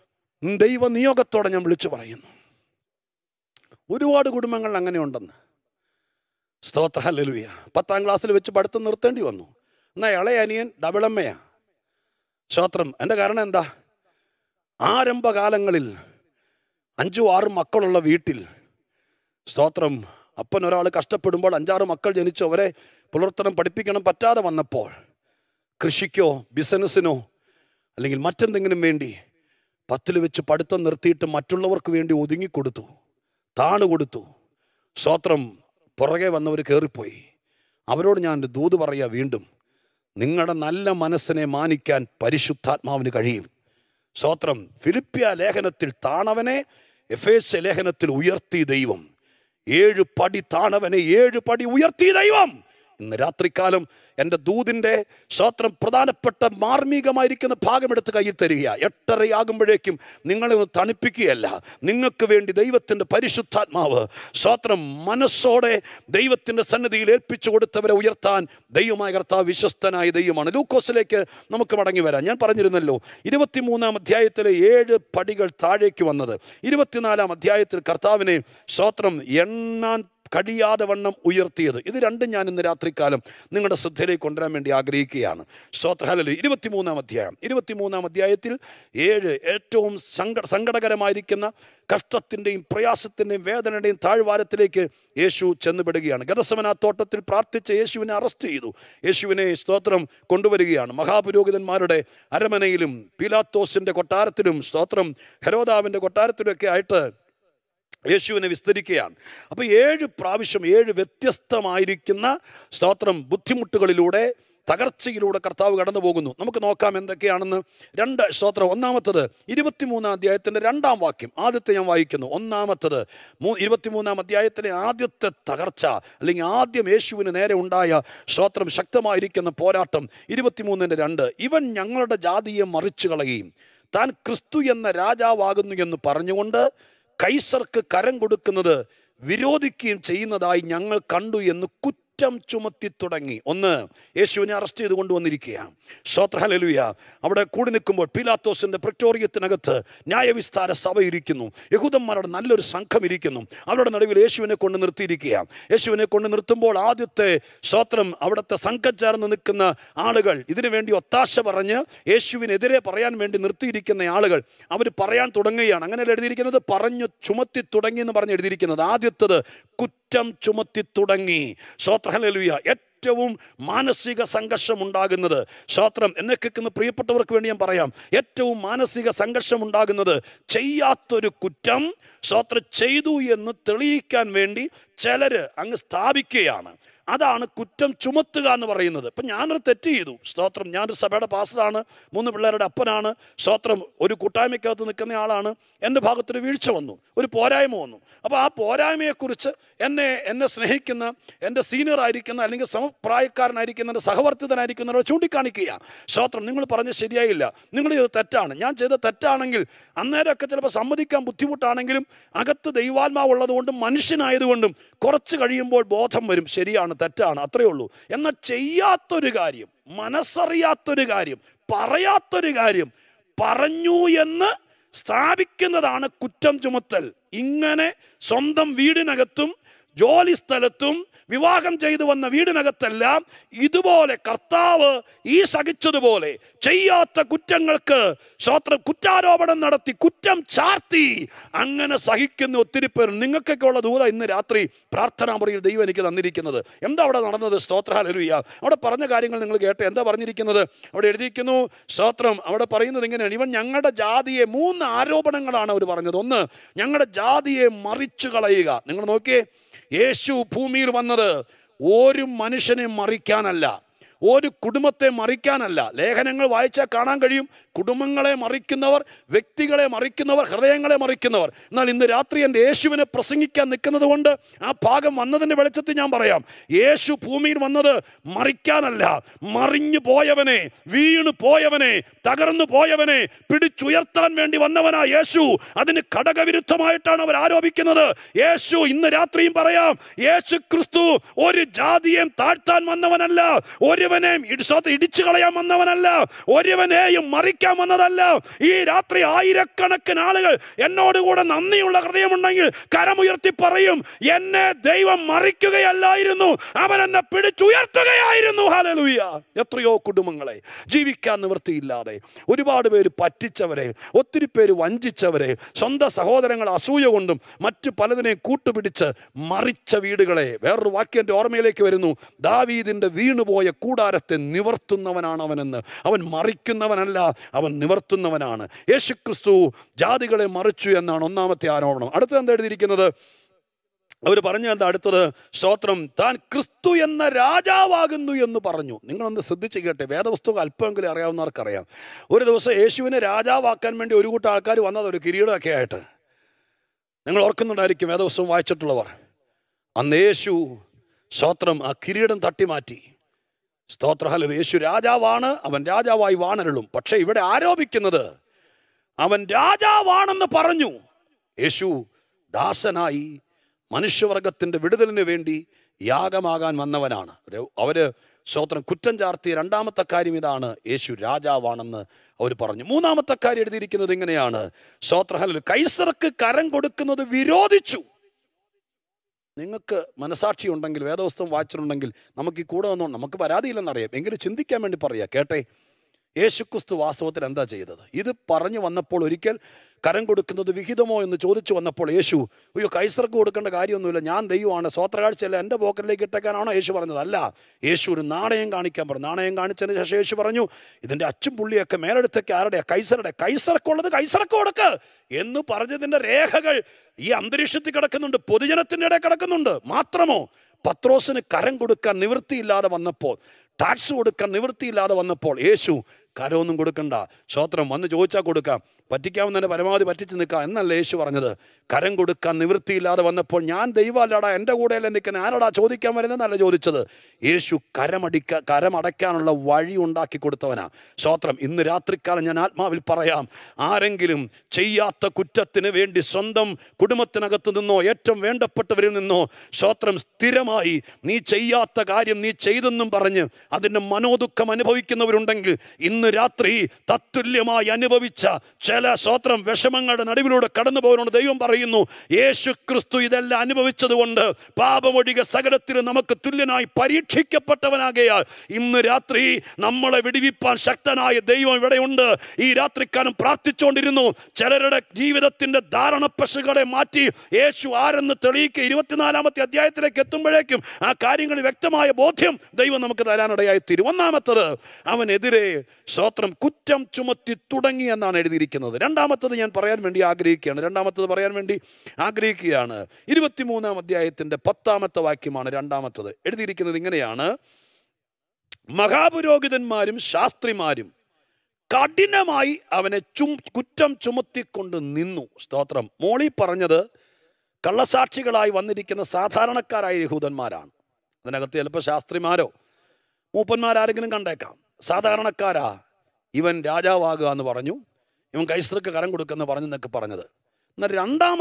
ദൈവ നിയോഗത്തോടെ ഞാൻ വിളിച്ചു പറയുന്നു. ഒരുപാട് കുടുംബങ്ങൾ അങ്ങനെ ഉണ്ടെന്ന്. സ്തോത്രം, ഹല്ലേലൂയ. 10ാം ക്ലാസ്സിൽ വെച്ച് പഠിത്തം നിർത്തേണ്ടി വന്നു. എന്നാൽ ഇളയ അനിയൻ ഡബിളമ്മയാ. സ്തോത്രം. എൻ്റെ കാരണം എന്താ? ആരംഭകാലങ്ങളിൽ 5-6 മക്കളുള്ള വീട്ടിൽ സ്തോത്രം അപ്പൻ ഒരാൾ കഷ്ടപ്പെടുമ്പോൾ 5-6 മക്കൾ ജനിച്ചു. അവരെ പുലർത്തണം, പഠിപ്പിക്കണം പറ്റാതെ വന്നപ്പോൾ കൃഷിക്കോ ബിസിനസ്സിനോ അല്ലെങ്കിൽ മറ്റെന്തെങ്കിലും വേണ്ടി 10ൽ വെച്ച് പഠിത്തം നിർത്തിയിട്ട് മറ്റുള്ളവർക്ക് വേണ്ടി ഒതുങ്ങിക്കൊടുത്തു, താണുകൊടുത്തു. സ്തോത്രം. പുറകെ വന്നവർ കയറിപ്പോയി. അവരോട് ഞാൻ ഒരു ദൂത് പറയുക. വീണ്ടും നിങ്ങളുടെ നല്ല മനസ്സിനെ മാനിക്കാൻ പരിശുദ്ധാത്മാവിന് കഴിയും. സ്തോത്രം. ഫിലിപ്പിയ ലേഖനത്തിൽ താണവനെ എഫേസ്യ ലേഖനത്തിൽ ഉയർത്തി ദൈവം. 7 പടി താണവനെ 7 പടി ഉയർത്തി ദൈവം. ഇന്ന് രാത്രികാലം എൻ്റെ ദൂതിൻ്റെ സ്തോത്രം പ്രധാനപ്പെട്ട മാർമികമായിരിക്കുന്ന ഭാഗമെടുത്ത് കയ്യിൽ തരിക. 8:30 നിങ്ങളെ ഒന്ന് തണുപ്പിക്കുകയല്ല, നിങ്ങൾക്ക് വേണ്ടി ദൈവത്തിൻ്റെ പരിശുദ്ധാത്മാവ് സ്തോത്രം മനസ്സോടെ ദൈവത്തിൻ്റെ സന്നിധിയിൽ ഏൽപ്പിച്ചു കൊടുത്തവരെ ഉയർത്താൻ ദൈവമായ കർത്താവ് വിശ്വസ്തനായ ദൈവമാണ്. ലൂക്കോസിലേക്ക് നമുക്ക് മടങ്ങി വരാം. ഞാൻ പറഞ്ഞിരുന്നല്ലോ 23-ാം അധ്യായത്തിലെ 7 പടികൾ താഴേക്ക് വന്നത്. 24-ാം അധ്യായത്തിൽ കർത്താവിനെ സ്തോത്രം എണ്ണാൻ കഴിയാതെ വണ്ണം ഉയർത്തിയത്. ഇത് രണ്ടും ഞാൻ ഇന്ന് രാത്രികാലം നിങ്ങളുടെ ശ്രദ്ധയിലേക്ക് കൊണ്ടുവരാൻ വേണ്ടി ആഗ്രഹിക്കുകയാണ്. സ്തോത്രം, ഹല്ലേലൂയ. 23-ാം അധ്യായം. 23-ാം അധ്യായത്തിൽ 7 ഏറ്റവും സങ്കടകരമായിരിക്കുന്ന കഷ്ടത്തിൻ്റെയും പ്രയാസത്തിൻ്റെയും വേദനയുടെയും താഴ്വാരത്തിലേക്ക് യേശു ചെന്നുപെടുകയാണ്. ഗെത്സമനാ തോട്ടത്തിൽ പ്രാർത്ഥിച്ച യേശുവിനെ അറസ്റ്റ് ചെയ്തു. യേശുവിനെ സ്തോത്രം കൊണ്ടുവരികയാണ്. മഹാപുരോഹിതന്മാരുടെ അരമനയിലും പീലാത്തോസിൻ്റെ കൊട്ടാരത്തിലും സ്തോത്രം ഹെരോദാവിൻ്റെ കൊട്ടാരത്തിലുമൊക്കെ ആയിട്ട് യേശുവിനെ വിസ്തരിക്കുകയാണ്. അപ്പോൾ 7 പ്രാവശ്യം 7 വ്യത്യസ്തമായിരിക്കുന്ന സ്തോത്രം ബുദ്ധിമുട്ടുകളിലൂടെ, തകർച്ചയിലൂടെ കർത്താവ് കടന്നു പോകുന്നു. നമുക്ക് നോക്കാം എന്തൊക്കെയാണെന്ന്. 2 സ്തോത്രം. ഒന്നാമത്തത് 23-ാം അധ്യായത്തിൻ്റെ 2-ാം വാക്യം. ആദ്യത്തെ ഞാൻ വായിക്കുന്നു. ഒന്നാമത്തത് 23-ാം അധ്യായത്തിലെ ആദ്യത്തെ തകർച്ച, അല്ലെങ്കിൽ ആദ്യം യേശുവിന് നേരെ ഉണ്ടായ സ്തോത്രം ശക്തമായിരിക്കുന്ന പോരാട്ടം. 23-ന്റെ 2. ഇവൻ ഞങ്ങളുടെ ജാതിയെ മറിച്ചു കളയുകയും താൻ ക്രിസ്തു എന്ന രാജാവാകുന്നു എന്ന് പറഞ്ഞുകൊണ്ട് കൈസർക്ക് കരം കൊടുക്കുന്നത് വിരോധിക്കുകയും ചെയ്യുന്നതായി ഞങ്ങൾ കണ്ടു എന്ന് കുറ്റം ചുമത്തി തുടങ്ങി. ഒന്ന്, യേശുവിനെ അറസ്റ്റ് ചെയ്ത് കൊണ്ടുവന്നിരിക്കുകയാണ്. സ്തോത്രം, ഹല്ലേലൂയ. അവിടെ കൂടി നിൽക്കുമ്പോൾ പീലാത്തോസിൻ്റെ പ്രിറ്റോറിയത്തിനകത്ത് ന്യായവിസ്താര സഭ ഇരിക്കുന്നു. യഹൂദന്മാരുടെ നല്ലൊരു സംഘം ഇരിക്കുന്നു. അവരുടെ നടുവിൽ യേശുവിനെ കൊണ്ട് നിർത്തിയിരിക്കുകയാണ്. യേശുവിനെ കൊണ്ട് നിർത്തുമ്പോൾ ആദ്യത്തെ സ്തോത്രം അവിടുത്തെ സംഘം ചേർന്ന് നിൽക്കുന്ന ആളുകൾ, ഇതിനു വേണ്ടി ഒത്താശ പറഞ്ഞ് യേശുവിനെതിരെ പറയാൻ വേണ്ടി നിർത്തിയിരിക്കുന്ന ആളുകൾ അവർ പറയാൻ തുടങ്ങുകയാണ്. അങ്ങനെ എഴുതിയിരിക്കുന്നത് പറഞ്ഞു ചുമത്തി തുടങ്ങി എന്ന് പറഞ്ഞ് എഴുതിയിരിക്കുന്നത്. ആദ്യത്തത് കുറ്റം കുറ്റം ചുമത്തി തുടങ്ങി. സ്തോത്രം, ഹല്ലേലൂയ. ഏറ്റവും മാനസിക സംഘർഷം ഉണ്ടാകുന്നത്, സ്തോത്രം, എന്നെ കേൾക്കുന്ന പ്രിയപ്പെട്ടവർക്ക് വേണ്ടി ഞാൻ പറയാം, ഏറ്റവും മാനസിക സംഘർഷം ഉണ്ടാകുന്നത് ചെയ്യാത്തൊരു കുറ്റം, സ്തോത്രം, ചെയ്തു എന്ന് തെളിയിക്കാൻ വേണ്ടി ചിലർ അങ്ങ് സ്ഥാപിക്കുകയാണ്. അതാണ് കുറ്റം ചുമത്തുക എന്ന് പറയുന്നത്. ഇപ്പം ഞാനൊരു തെറ്റ് ചെയ്തു, സ്തോത്രം, ഞാനൊരു സഭയുടെ പാസ്റ്ററാണ്, 3 പിള്ളേരുടെ അപ്പനാണ്, സ്തോത്രം, ഒരു കൂട്ടായ്മയ്ക്കകത്ത് നിൽക്കുന്ന ആളാണ്. എൻ്റെ ഭാഗത്തൊരു വീഴ്ച വന്നു, ഒരു പോരായ്മ വന്നു. അപ്പോൾ ആ പോരായ്മയെക്കുറിച്ച് എന്നെ സ്നേഹിക്കുന്ന, എൻ്റെ സീനിയർ ആയിരിക്കുന്ന, അല്ലെങ്കിൽ സമപ്രായക്കാരനായിരിക്കുന്ന, എൻ്റെ സഹവർത്തിതനായിരിക്കുന്നവരെ ചൂണ്ടിക്കാണിക്കുക. സ്തോത്രം, നിങ്ങൾ പറഞ്ഞത് ശരിയായില്ല, നിങ്ങൾ ചെയ്തത് തെറ്റാണ്. ഞാൻ ചെയ്ത തെറ്റാണെങ്കിൽ അന്നേരമൊക്കെ ചിലപ്പോൾ സമ്മതിക്കാൻ ബുദ്ധിമുട്ടാണെങ്കിലും അകത്ത് ദൈവാത്മാവുള്ളതുകൊണ്ടും മനുഷ്യനായതുകൊണ്ടും കുറച്ച് കഴിയുമ്പോൾ ബോധം വരും, ശരിയാണ്, തെറ്റാണ്, അത്രയേ ഉള്ളൂ. എന്നാൽ ചെയ്യാത്തൊരു കാര്യം, മനസ്സറിയാത്തൊരു കാര്യം, പറയാത്തൊരു കാര്യം പറഞ്ഞു എന്ന് സ്ഥാപിക്കുന്നതാണ് കുറ്റം ചുമത്തൽ. ഇങ്ങനെ സ്വന്തം വീടിനകത്തും ജോലി സ്ഥലത്തും വിവാഹം ചെയ്തു വന്ന വീടിനകത്തെല്ലാം ഇതുപോലെ കർത്താവ് ഈ സഹിച്ചതുപോലെ ചെയ്യാത്ത കുറ്റങ്ങൾക്ക് കുറ്റാരോപണം നടത്തി, കുറ്റം ചാർത്തി അങ്ങനെ സഹിക്കുന്ന ഒത്തിരി പേർ. നിങ്ങൾക്കൊക്കെ ഉള്ള ദൂരം ഇന്ന് രാത്രി പ്രാർത്ഥനാ മുറിയിൽ ദൈവം എനിക്ക് തന്നിരിക്കുന്നത്. എന്താ അവിടെ നടന്നത്? സ്തോത്രം, ഹല്ലേലൂയ. അവിടെ പറഞ്ഞ കാര്യങ്ങൾ നിങ്ങൾ കേട്ട് എന്താ പറഞ്ഞിരിക്കുന്നത്? അവിടെ എഴുതിയിരിക്കുന്നു, സ്തോത്രം, അവിടെ പറയുന്നത് ഇങ്ങനെയാണ്, ഇവൻ ഞങ്ങളുടെ ജാതിയെ, 3 ആരോപണങ്ങളാണ് അവർ പറഞ്ഞത്. ഒന്ന്, ഞങ്ങളുടെ ജാതിയെ മറിച്ചു കളയുക. നിങ്ങൾ നോക്കിയേ, യേശു ഭൂമിയിൽ വന്നത് ഒരു മനുഷ്യനെ മറിക്കാനല്ല, ഒരു കുടുംബത്തെ മറിക്കാനല്ല. ലേഖനങ്ങൾ വായിച്ചാൽ കാണാൻ കഴിയും, കുടുംബങ്ങളെ മറിക്കുന്നവർ, വ്യക്തികളെ മറിക്കുന്നവർ, ഹൃദയങ്ങളെ മറിക്കുന്നവർ. എന്നാൽ ഇന്ന് രാത്രി എൻ്റെ യേശുവിനെ പ്രസംഗിക്കാൻ നിൽക്കുന്നത് കൊണ്ട് ആ ഭാഗം വന്നതിൻ്റെ വെളിച്ചത്തിൽ ഞാൻ പറയാം, യേശു ഭൂമിയിൽ വന്നത് മറിക്കാനല്ല, മറിഞ്ഞു പോയവനെ, വീണു പോയവനെ, തകർന്നു പോയവനെ പിടിച്ചുയർത്താൻ വേണ്ടി വന്നവനാ യേശു. അതിന് ഘടകവിരുദ്ധമായിട്ടാണ് അവർ ആരോപിക്കുന്നത്. യേശു, ഇന്ന് രാത്രിയും പറയാം, യേശു ക്രിസ്തു ഒരു ജാതിയെയും താഴ്ത്താൻ വന്നവനല്ല, ഒരുവനെയും ഇടിച്ചു കളയാൻ വന്നവനല്ല, ഒരുവനെയും മറിക്കാൻ വന്നതല്ല. ഈ രാത്രി ആയിരക്കണക്കിന് ആളുകൾ എന്നോടുകൂടെ നന്ദിയുള്ള ഹൃദയമുണ്ടെങ്കിൽ കരമുയർത്തി പറയും, എന്നെ ദൈവം മറിക്കുകയല്ലായിരുന്നു, അവൻ എന്നെ പിടിച്ചുയർത്തുകയായിരുന്നു. ഹല്ലേലൂയ. എത്രയോ കുടുംബങ്ങളെ ജീവിക്കാൻ നിവൃത്തിയില്ലാതെ, ഒരുപാട് പേര് പറ്റിച്ചവരെ, ഒത്തിരി പേര് വഞ്ചിച്ചവരെ, സ്വന്തം സഹോദരങ്ങൾ അസൂയ കൊണ്ടും മറ്റു പലതിനെയും കൂട്ടുപിടിച്ച് മറിച്ച വീടുകളെ. വേറൊരു വാക്യം എൻ്റെ ഓർമ്മയിലേക്ക് വരുന്നു, ദാവീദിന്റെ വീണുപോയ കൂടാരത്തെ നിവർത്തുന്നവനാണ് അവനെന്ന്. അവൻ മറിക്കുന്നവനല്ല, അവൻ നിവർത്തുന്നവനാണ്. യേശുക്രിസ്തു ജാതികളെ മറിച്ചു എന്നാണ് ഒന്നാമത്തെ ആരോപണം. അടുത്തത് എന്താ എഴുതിയിരിക്കുന്നത്? അവർ പറഞ്ഞു എന്താ അടുത്തത്? സ്തോത്രം, താൻ ക്രിസ്തു എന്ന രാജാവാകുന്നു എന്ന് പറഞ്ഞു. നിങ്ങളൊന്ന് ശ്രദ്ധിച്ച് കേട്ടെ, വേദപുസ്തകം അല്പമെങ്കിലും അറിയാവുന്നവർക്കറിയാം, ഒരു ദിവസം യേശുവിനെ രാജാവാക്കാൻ വേണ്ടി ഒരു കൂട്ടം ആൾക്കാർ വന്നത് ഒരു കിരീടമൊക്കെ ആയിട്ട്. നിങ്ങൾ ഓർക്കുന്നുണ്ടായിരിക്കും വേദപുസ്തകം വായിച്ചിട്ടുള്ളവർ. അന്ന് യേശു, സ്തോത്രം, ആ കിരീടം തട്ടി മാറ്റി. സ്തോത്ര, ഹല്ലേലൂയ. യേശു രാജാവാണ്, അവൻ രാജാവായി വാണരുളും. പക്ഷെ ഇവിടെ ആരോപിക്കുന്നത് അവൻ രാജാവാണെന്ന് പറഞ്ഞു. യേശു ദാസനായി മനുഷ്യവർഗത്തിൻ്റെ വിടുതലിന് വേണ്ടി യാഗമാകാൻ വന്നവനാണ്. അവര് സ്തോത്രം കുറ്റം ചാർത്തിയ രണ്ടാമത്തെ കാര്യം ഇതാണ്, യേശു രാജാവാണെന്ന് അവർ പറഞ്ഞു. മൂന്നാമത്തെ കാര്യം എഴുതിയിരിക്കുന്നത് ഇങ്ങനെയാണ്, സ്തോത്ര, ഹല്ലേലൂയ, കൈസർക്ക് കരം കൊടുക്കുന്നത് വിരോധിച്ചു. നിങ്ങൾക്ക് മനസാക്ഷി ഉണ്ടെങ്കിൽ, വേദപുസ്തകം വായിച്ചിട്ടുണ്ടെങ്കിൽ, നമുക്ക് ഈ കൂടെ വന്നോ, നമുക്ക് പരാതിയില്ലെന്നറിയാം, എങ്കിലും ചിന്തിക്കാൻ വേണ്ടി പറയാം. കേട്ടെ, യേശുക്രിസ്തു വാസ്തവത്തിൽ എന്താ ചെയ്തത്? ഇത് പറഞ്ഞു വന്നപ്പോൾ, ഒരിക്കൽ കരം കൊടുക്കുന്നത് വിഹിതമോ എന്ന് ചോദിച്ചു വന്നപ്പോൾ യേശു, അയ്യോ കൈസർക്ക് കൊടുക്കേണ്ട കാര്യമൊന്നുമില്ല, ഞാൻ ദൈവമാണ്, സ്വോത്രകാഴ്ചയല്ല എൻ്റെ പോക്കറ്റിലേക്ക് ഇട്ടേക്കാനാണോ യേശു പറഞ്ഞത്? അല്ല, യേശു ഒരു നാണയം കാണിക്കാൻ പറഞ്ഞു. നാണയം കാണിച്ചതിന് ശേഷം യേശു പറഞ്ഞു, ഇതിൻ്റെ അച്ചും പുള്ളിയൊക്കെ മേലെടുത്തൊക്കെ ആരുടെയാ? കൈസറുടെ. കൈസർക്കുള്ളത് കൈസർക്ക് കൊടുക്ക് എന്ന് പറഞ്ഞതിൻ്റെ രേഖകൾ ഈ അന്തരീക്ഷത്തിൽ കിടക്കുന്നുണ്ട്, പൊതുജനത്തിൻ്റെ ഇടയിൽ കിടക്കുന്നുണ്ട്. മാത്രമോ, പത്രോസിന് കരം കൊടുക്കാൻ നിവൃത്തിയില്ലാതെ വന്നപ്പോൾ, ടാക്സ് കൊടുക്കാൻ നിവൃത്തിയില്ലാതെ വന്നപ്പോൾ യേശു കരമൊന്നും കൊടുക്കണ്ട, സ്തോത്രം, വന്ന് ചോദിച്ചാൽ കൊടുക്കാം, പറ്റിക്കാമെന്ന് തന്നെ പരമാവധി പറ്റിച്ച് നിൽക്കാം എന്നല്ല യേശു പറഞ്ഞത്. കരം കൊടുക്കാൻ നിവൃത്തിയില്ലാതെ വന്നപ്പോൾ, ഞാൻ ദൈവമല്ലടാ, എൻ്റെ കൂടെയല്ലേ നിൽക്കുന്നത്, ആരടാ ചോദിക്കാൻ വരുന്നതെന്നല്ല ചോദിച്ചത്. യേശു കരമടയ്ക്കാനുള്ള വഴി ഉണ്ടാക്കി കൊടുത്തവനാ. സ്തോത്രം, ഇന്ന് രാത്രിക്കാലം ഞാൻ ആത്മാവിൽ പറയാം, ആരെങ്കിലും ചെയ്യാത്ത കുറ്റത്തിന് വേണ്ടി സ്വന്തം കുടുംബത്തിനകത്ത് നിന്നോ ഏറ്റവും വേണ്ടപ്പെട്ടവരിൽ നിന്നോ സ്തോത്രം സ്ഥിരമായി നീ ചെയ്യാത്ത കാര്യം നീ ചെയ്തെന്നും പറഞ്ഞ് അതിൻ്റെ മനോദുഃഖം അനുഭവിക്കുന്നവരുണ്ടെങ്കിൽ, ഇന്ന് രാത്രി തത്തുല്യമായി അനുഭവിച്ച ചില ചില സ്വത്രം വിഷമങ്ങളുടെ നടുവിലൂടെ കടന്നു പോകുന്നതുകൊണ്ട് ദൈവം പറയുന്നു, യേശു ക്രിസ്തു ഇതെല്ലാം അനുഭവിച്ചത് കൊണ്ട് പാപമൊഴികെ സകലത്തിലും നമുക്ക് തുല്യനായി പരീക്ഷിക്കപ്പെട്ടവനാകയാൽ ഇന്ന് രാത്രി നമ്മളെ വിടുവിപ്പാൻ ശക്തനായ ദൈവം ഇവിടെയുണ്ട്. ഈ രാത്രിക്കാലം പ്രാർത്ഥിച്ചുകൊണ്ടിരുന്നു. ചിലരുടെ ജീവിതത്തിന്റെ ധാരണപ്പശുകളെ മാറ്റി യേശു ആരെന്ന് തെളിയിക്കുക 24-ാമത്തെ അധ്യായത്തിലേക്ക് എത്തുമ്പോഴേക്കും ആ കാര്യങ്ങളിൽ വ്യക്തമായ ബോധ്യം ദൈവം നമുക്ക് തരാനിടയായി തീരും. ഒന്നാമത്തത്, അവനെതിരെ സ്വത്രം കുറ്റം ചുമത്തി തുടങ്ങി എന്നാണ് എഴുതിയിരിക്കുന്നത്. രണ്ടാമത്തത് ഞാൻ പറയാൻ വേണ്ടി ആഗ്രഹിക്കുകയാണ്. 23-ാം അധ്യായത്തിന്റെ 10-ാമത്തെ വാക്യമാണ് രണ്ടാമത്തത്. എഴുതിയിരിക്കുന്നത് ഇങ്ങനെയാണ്: മഹാപുരോഹിതന്മാരും ശാസ്ത്രിമാരും കഠിനമായി അവനെ കുറ്റം ചുമത്തിക്കൊണ്ട് നിന്നു. സ്തോത്രം. മോളി പറഞ്ഞത് കള്ളസാക്ഷികളായി വന്നിരിക്കുന്ന സാധാരണക്കാരായ യഹൂദന്മാരാണ്. അതിനകത്ത് ചിലപ്പോൾ ശാസ്ത്രിമാരോ മൂപ്പന്മാരാരെങ്കിലും കണ്ടേക്കാം. സാധാരണക്കാരാ ഇവൻ രാജാവാകുക എന്ന് പറഞ്ഞു, ഇവൻ കൈസർക്ക് കരം കൊടുക്കുമെന്ന് പറഞ്ഞെന്നൊക്കെ പറഞ്ഞത്. എന്നാൽ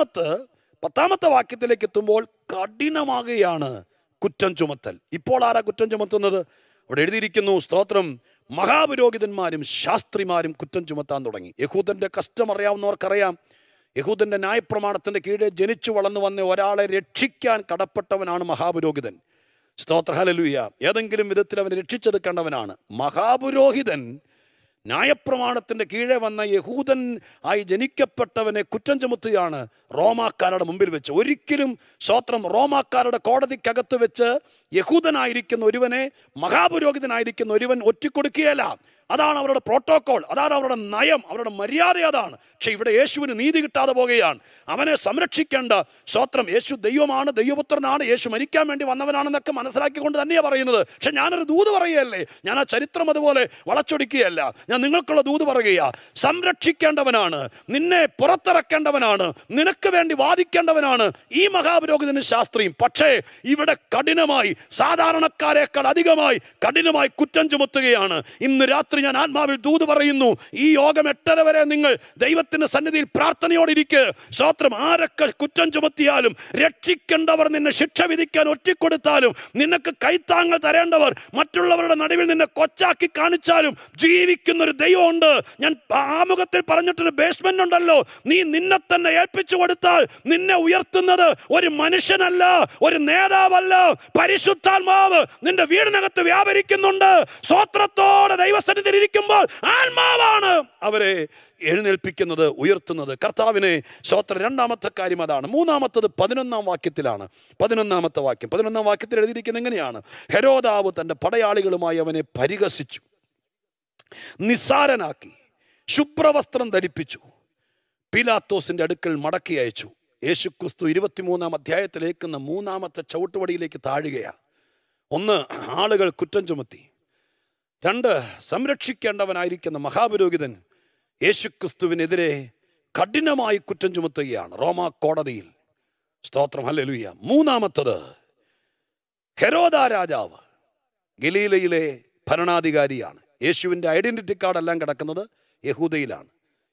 10-ാമത്തെ വാക്യത്തിലേക്ക് എത്തുമ്പോൾ കഠിനമാകുകയാണ് കുറ്റം ചുമത്തൽ. ഇപ്പോൾ ആരാ കുറ്റം ചുമത്തുന്നത്? അവിടെ എഴുതിയിരിക്കുന്നു, സ്തോത്രം, മഹാപുരോഹിതന്മാരും ശാസ്ത്രിമാരും കുറ്റം ചുമത്താൻ തുടങ്ങി. യഹൂദന്റെ കഷ്ടം അറിയാവുന്നവർക്കറിയാം. യഹൂദന്റെ ന്യായപ്രമാണത്തിന്റെ കീഴെ ജനിച്ചു വളർന്നു വന്ന ഒരാളെ രക്ഷിക്കാൻ കടപ്പെട്ടവനാണ് മഹാപുരോഹിതൻ. സ്തോത്ര, ഹല്ലേലൂയ. ഏതെങ്കിലും വിധത്തിൽ അവനെ രക്ഷിച്ചെടുക്കേണ്ടവനാണ് മഹാപുരോഹിതൻ. ന്യായപ്രമാണത്തിൻ്റെ കീഴെ വന്ന യഹൂദൻ ആയി ജനിക്കപ്പെട്ടവനെ കുറ്റം ചുമത്തുകയാണ് റോമാക്കാരുടെ മുമ്പിൽ വെച്ച്. ഒരിക്കലും സ്തോത്രം റോമാക്കാരുടെ കോടതിക്കകത്ത് വെച്ച് യഹൂദനായിരിക്കുന്ന ഒരുവനെ മഹാപുരോഹിതനായിരിക്കുന്ന ഒരുവൻ ഒറ്റിക്കൊടുക്കുകയല്ല. അതാണ് അവരുടെ പ്രോട്ടോകോൾ, അതാണ് അവരുടെ നയം, അവരുടെ മര്യാദ അതാണ്. പക്ഷെ ഇവിടെ യേശുവിന് നീതി കിട്ടാതെ പോകുകയാണ്. അവനെ സംരക്ഷിക്കേണ്ട സ്തോത്രം, യേശു ദൈവമാണ്, ദൈവപുത്രനാണ്, യേശു മരിക്കാൻ വേണ്ടി വന്നവനാണെന്നൊക്കെ മനസ്സിലാക്കിക്കൊണ്ട് തന്നെയാണ് പറയുന്നത്. പക്ഷെ ഞാനൊരു ദൂത് പറയുകയല്ലേ, ഞാൻ ആ ചരിത്രം അതുപോലെ വളച്ചൊടിക്കുകയല്ല, ഞാൻ നിങ്ങൾക്കുള്ള ദൂത് പറയുക. സംരക്ഷിക്കേണ്ടവനാണ്, നിന്നെ പുറത്തിറക്കേണ്ടവനാണ്, നിനക്ക് വേണ്ടി വാദിക്കേണ്ടവനാണ് ഈ മഹാപുരോഹിതനും ശാസ്ത്രിയും. പക്ഷേ ഇവിടെ കഠിനമായി, സാധാരണക്കാരേക്കാൾ അധികമായി കഠിനമായി കുറ്റം ചുമത്തുകയാണ്. ഇന്ന് രാത്രി ഞാൻ ആത്മാവിൽ ദൂത് പറയുന്നു, ഈ യോഗം 8:30 വരെ നിങ്ങൾ ദൈവത്തിന്റെ സന്നിധിയിൽ പ്രാർത്ഥനയോടിരിക്കുക. സ്തോത്രം. ആരൊക്കെ കുറ്റം ചുമത്തിയാലും, രക്ഷിക്കേണ്ടവർ നിന്നെ ശിക്ഷ വിധിക്കാൻ ഒറ്റിക്കൊടുത്താലും, നിനക്ക് കൈത്താങ്ങൾ തരേണ്ടവർ മറ്റുള്ളവരുടെ നടുവിൽ നിന്നെ കൊച്ചാക്കി കാണിച്ചാലും, ജീവിക്കുന്നൊരു ദൈവമുണ്ട്. ഞാൻ ആമുഖത്തിൽ പറഞ്ഞിട്ടൊരു ബേസ്മെന്റ് ഉണ്ടല്ലോ, നീ നിന്നെ തന്നെ ഏൽപ്പിച്ചു കൊടുത്താൽ നിന്നെ ഉയർത്തുന്നത് ഒരു മനുഷ്യനല്ല, ഒരു നേതാവല്ല, പരിശുദ്ധാത്മാവ് നിന്റെ വീടിനകത്ത് വ്യാപരിക്കുന്നുണ്ട്. സ്തോത്രത്തോടെ ദൈവസന്നിധിയിൽ ഇരിക്കുമ്പോൾ ആത്മാവാണ് അവരെ എഴുന്നേൽപ്പിക്കുന്നത്, ഉയർത്തുന്നത്. കർത്താവിനെ സ്തോത്രം. രണ്ടാമത്തെ കാര്യം അതാണ്. മൂന്നാമത്തത് 11-ാം വാക്യത്തിലാണ്. 11-ാമത്തെ വാക്യം, 11-ാം വാക്യത്തിൽ എഴുതിയിരിക്കുന്നത് എങ്ങനെയാണ്? ഹെരോദാവ് തൻ്റെ പടയാളികളുമായി അവനെ പരിഹസിച്ചു, നിസ്സാരനാക്കി, ശുഭ്രവസ്ത്രം ധരിപ്പിച്ചു, പീലാത്തോസിന്റെ അടുക്കൽ മടക്കി അയച്ചു. യേശുക്രിസ്തു 23-ാം അധ്യായത്തിലേക്കുന്ന 3-ാമത്തെ ചവിട്ടുപടിയിലേക്ക് താഴുകയാണ്. 1, ആളുകൾ കുറ്റം ചുമത്തി. 2, സംരക്ഷിക്കേണ്ടവനായിരിക്കുന്ന മഹാപുരോഹിതൻ യേശുക്രിസ്തുവിനെതിരെ കഠിനമായി കുറ്റം ചുമത്തുകയാണ് റോമാ കോടതിയിൽ. സ്തോത്രം, ഹല്ലേലൂയ. 3-ാമത്തത്, ഹെരോദാ രാജാവ് ഗലീലയിലെ ഭരണാധികാരിയാണ്. യേശുവിൻ്റെ ഐഡന്റിറ്റി കാർഡെല്ലാം കിടക്കുന്നത് യഹൂദയിലാണ്,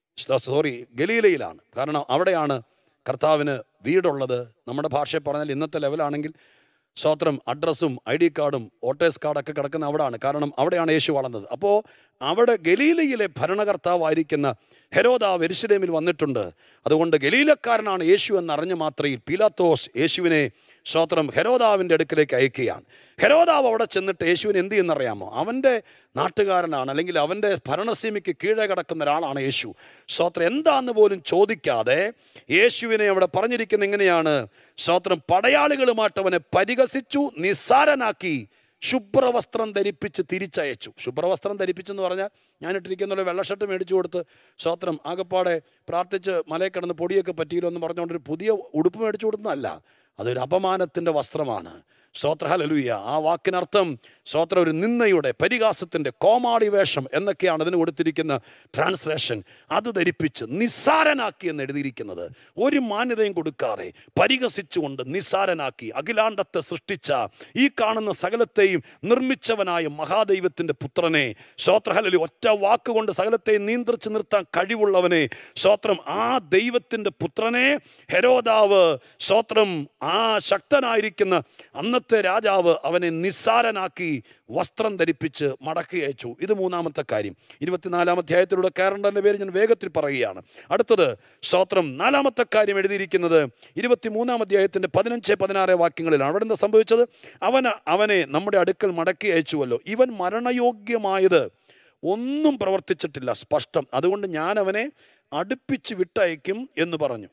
ഗലീലയിലാണ്. കാരണം അവിടെയാണ് കർത്താവിന് വീടുള്ളത്. നമ്മുടെ ഭാഷയിൽ പറഞ്ഞാൽ ഇന്നത്തെ ലെവലാണെങ്കിൽ സ്തോത്രം, അഡ്രസ്സും ID കാർഡും വോട്ടേഴ്സ് കാർഡൊക്കെ കിടക്കുന്ന അവിടെയാണ്. കാരണം അവിടെയാണ് യേശു വളർന്നത്. അപ്പോൾ അവിടെ ഗലീലയിലെ ഭരണകർത്താവായിരിക്കുന്ന ഹെരോദാവ് യെരൂശലേമിൽ വന്നിട്ടുണ്ട്. അതുകൊണ്ട് ഗലീലക്കാരനാണ് യേശു എന്നറിഞ്ഞ മാത്രയിൽ പീലാത്തോസ് യേശുവിനെ സ്തോത്രം ഹെരോദാവിൻ്റെ അടുക്കിലേക്ക് അയക്കുകയാണ്. ഹെരോദാവ് അവിടെ ചെന്നിട്ട് യേശുവിനെ എന്ത് ചെയ്യുന്നറിയാമോ? അവൻ്റെ നാട്ടുകാരനാണ്, അല്ലെങ്കിൽ അവൻ്റെ ഭരണസീമയ്ക്ക് കീഴെ കിടക്കുന്ന ഒരാളാണ് യേശു. സ്തോത്രം. എന്താന്ന് പോലും ചോദിക്കാതെ യേശുവിനെ അവിടെ പറഞ്ഞിരിക്കുന്ന എങ്ങനെയാണ്? സ്തോത്രം, പടയാളികളുമായിട്ട് അവനെ പരിഹസിച്ചു, നിസ്സാരനാക്കി, ശുഭ്രവസ്ത്രം ധരിപ്പിച്ച് തിരിച്ചയച്ചു. ശുഭ്രവസ്ത്രം ധരിപ്പിച്ചെന്ന് പറഞ്ഞാൽ ഞാനിട്ടിരിക്കുന്ന വെള്ള ഷർട്ട് മേടിച്ചു കൊടുത്ത് സ്തോത്രം ആകപ്പാടെ പ്രാർത്ഥിച്ച് മലയിൽ കിടന്ന് പൊടിയൊക്കെ പറ്റിയില്ലോ എന്ന് പറഞ്ഞുകൊണ്ടൊരു പുതിയ ഉടുപ്പ് മേടിച്ചു കൊടുക്കുന്നതല്ല, അതൊരു അപമാനത്തിൻ്റെ വസ്ത്രമാണ്. സ്തോത്ര, ഹല്ലേലൂയ. ആ വാക്കിനർത്ഥം സ്തോത്ര ഒരു നിന്ദയുടെ, പരിഹാസത്തിൻ്റെ, കോമാളി വേഷം എന്നൊക്കെയാണ് അതിന് കൊടുത്തിരിക്കുന്ന ട്രാൻസ്ലേഷൻ. അത് ധരിപ്പിച്ച് നിസ്സാരനാക്കി എന്ന് എഴുതിയിരിക്കുന്നത്. ഒരു മാന്യതയും കൊടുക്കാതെ പരിഹസിച്ചുകൊണ്ട് നിസ്സാരനാക്കി. അഖിലാണ്ടത്തെ സൃഷ്ടിച്ച ഈ കാണുന്ന സകലത്തെയും നിർമ്മിച്ചവനായ മഹാദൈവത്തിൻ്റെ പുത്രനെ സ്തോത്ര, ഹല്ലേലൂയ, ഒറ്റ ആ വാക്കുകൊണ്ട് സകലത്തെ നിയന്ത്രിച്ച് നിർത്താൻ കഴിവുള്ളവനെ, സ്തോത്രം, ആ ദൈവത്തിൻ്റെ പുത്രനെ ഹെരോദാവ്, സ്തോത്രം, ആ ശക്തനായിരിക്കുന്ന അന്നത്തെ രാജാവ് അവനെ നിസ്സാരനാക്കി വസ്ത്രം ധരിപ്പിച്ച് മടക്കി അയച്ചു. ഇത് മൂന്നാമത്തെ കാര്യം. 24-ാം അധ്യായത്തിലൂടെ കയറേണ്ടതിൻ്റെ പേര് ഞാൻ വേഗത്തിൽ പറയുകയാണ്. അടുത്തത്, സ്തോത്രം, 4-ാമത്തെ കാര്യം എഴുതിയിരിക്കുന്നത് 23-ാം അധ്യായത്തിൻ്റെ 15-16 വാക്യങ്ങളിലാണ്. അവിടെ എന്താ സംഭവിച്ചത്? അവനെ നമ്മുടെ അടുക്കൽ മടക്കി അയച്ചുവല്ലോ. ഇവൻ മരണയോഗ്യമായത് ഒന്നും പ്രവർത്തിച്ചിട്ടില്ല, സ്പഷ്ടം. അതുകൊണ്ട് ഞാൻ അവനെ അടുപ്പിച്ച് വിട്ടയക്കും എന്ന് പറഞ്ഞു.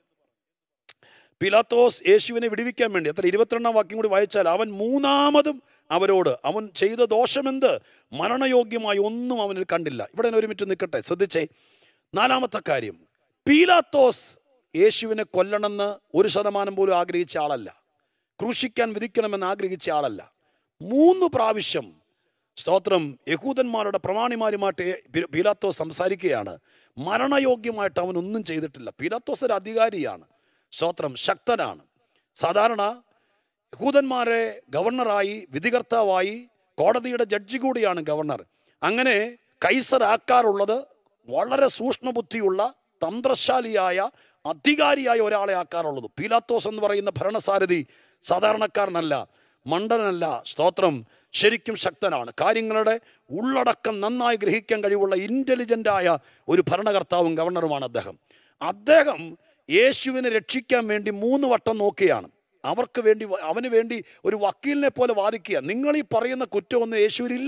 പീലാത്തോസ് യേശുവിനെ വിടുവിക്കാൻ വേണ്ടി, അത്ര 22-ാം വാക്യം കൂടി വായിച്ചാൽ, അവൻ മൂന്നാമതും അവരോട്, അവൻ ചെയ്ത ദോഷമെന്ത്? മരണയോഗ്യമായി ഒന്നും അവനിൽ കണ്ടില്ല. ഇവിടെ ഒരു മിനിറ്റ് നിൽക്കട്ടെ, ശ്രദ്ധിച്ചേ. 4-ാമത്തെ കാര്യം, പീലാത്തോസ് യേശുവിനെ കൊല്ലണമെന്ന് 1% പോലും ആഗ്രഹിച്ച ആളല്ല. ക്രൂശിക്കാൻ വിധിക്കണമെന്ന് ആഗ്രഹിച്ച ആളല്ല. 3 പ്രാവശ്യം, സ്തോത്രം, യഹൂദന്മാരുടെ പ്രമാണിമാരുമായിട്ട് പീലാത്തോസ് സംസാരിക്കുകയാണ്. മരണയോഗ്യമായിട്ട് അവനൊന്നും ചെയ്തിട്ടില്ല. പീലാത്തോസ് ഒരു അധികാരിയാണ്, സ്തോത്രം, ശക്തനാണ്. സാധാരണ യഹൂദന്മാരെ ഗവർണറായി, വിധികർത്താവായി, കോടതിയുടെ ജഡ്ജി കൂടിയാണ് ഗവർണർ. അങ്ങനെ കൈസർ ആക്കാറുള്ളത് വളരെ സൂക്ഷ്മബുദ്ധിയുള്ള, തന്ത്രശാലിയായ, അധികാരിയായ ഒരാളെ ആക്കാറുള്ളത്. പീലാത്തോസ് എന്ന് പറയുന്ന ഭരണസാരഥി സാധാരണക്കാരനല്ല, മണ്ടനല്ല, സ്തോത്രം, ശരിക്കും ശക്തനാണ്. കാര്യങ്ങളുടെ ഉള്ളടക്കം നന്നായി ഗ്രഹിക്കാൻ കഴിവുള്ള ഇൻ്റലിജൻ്റായ ഒരു ഭരണകർത്താവും ഗവർണറുമാണ് അദ്ദേഹം. അദ്ദേഹം യേശുവിനെ രക്ഷിക്കാൻ വേണ്ടി 3 വട്ടം നോക്കുകയാണ്. അവന് വേണ്ടി ഒരു വക്കീലിനെ പോലെ വാദിക്കുക. നിങ്ങൾ ഈ പറയുന്ന കുറ്റമൊന്നും യേശുവിനില്ല,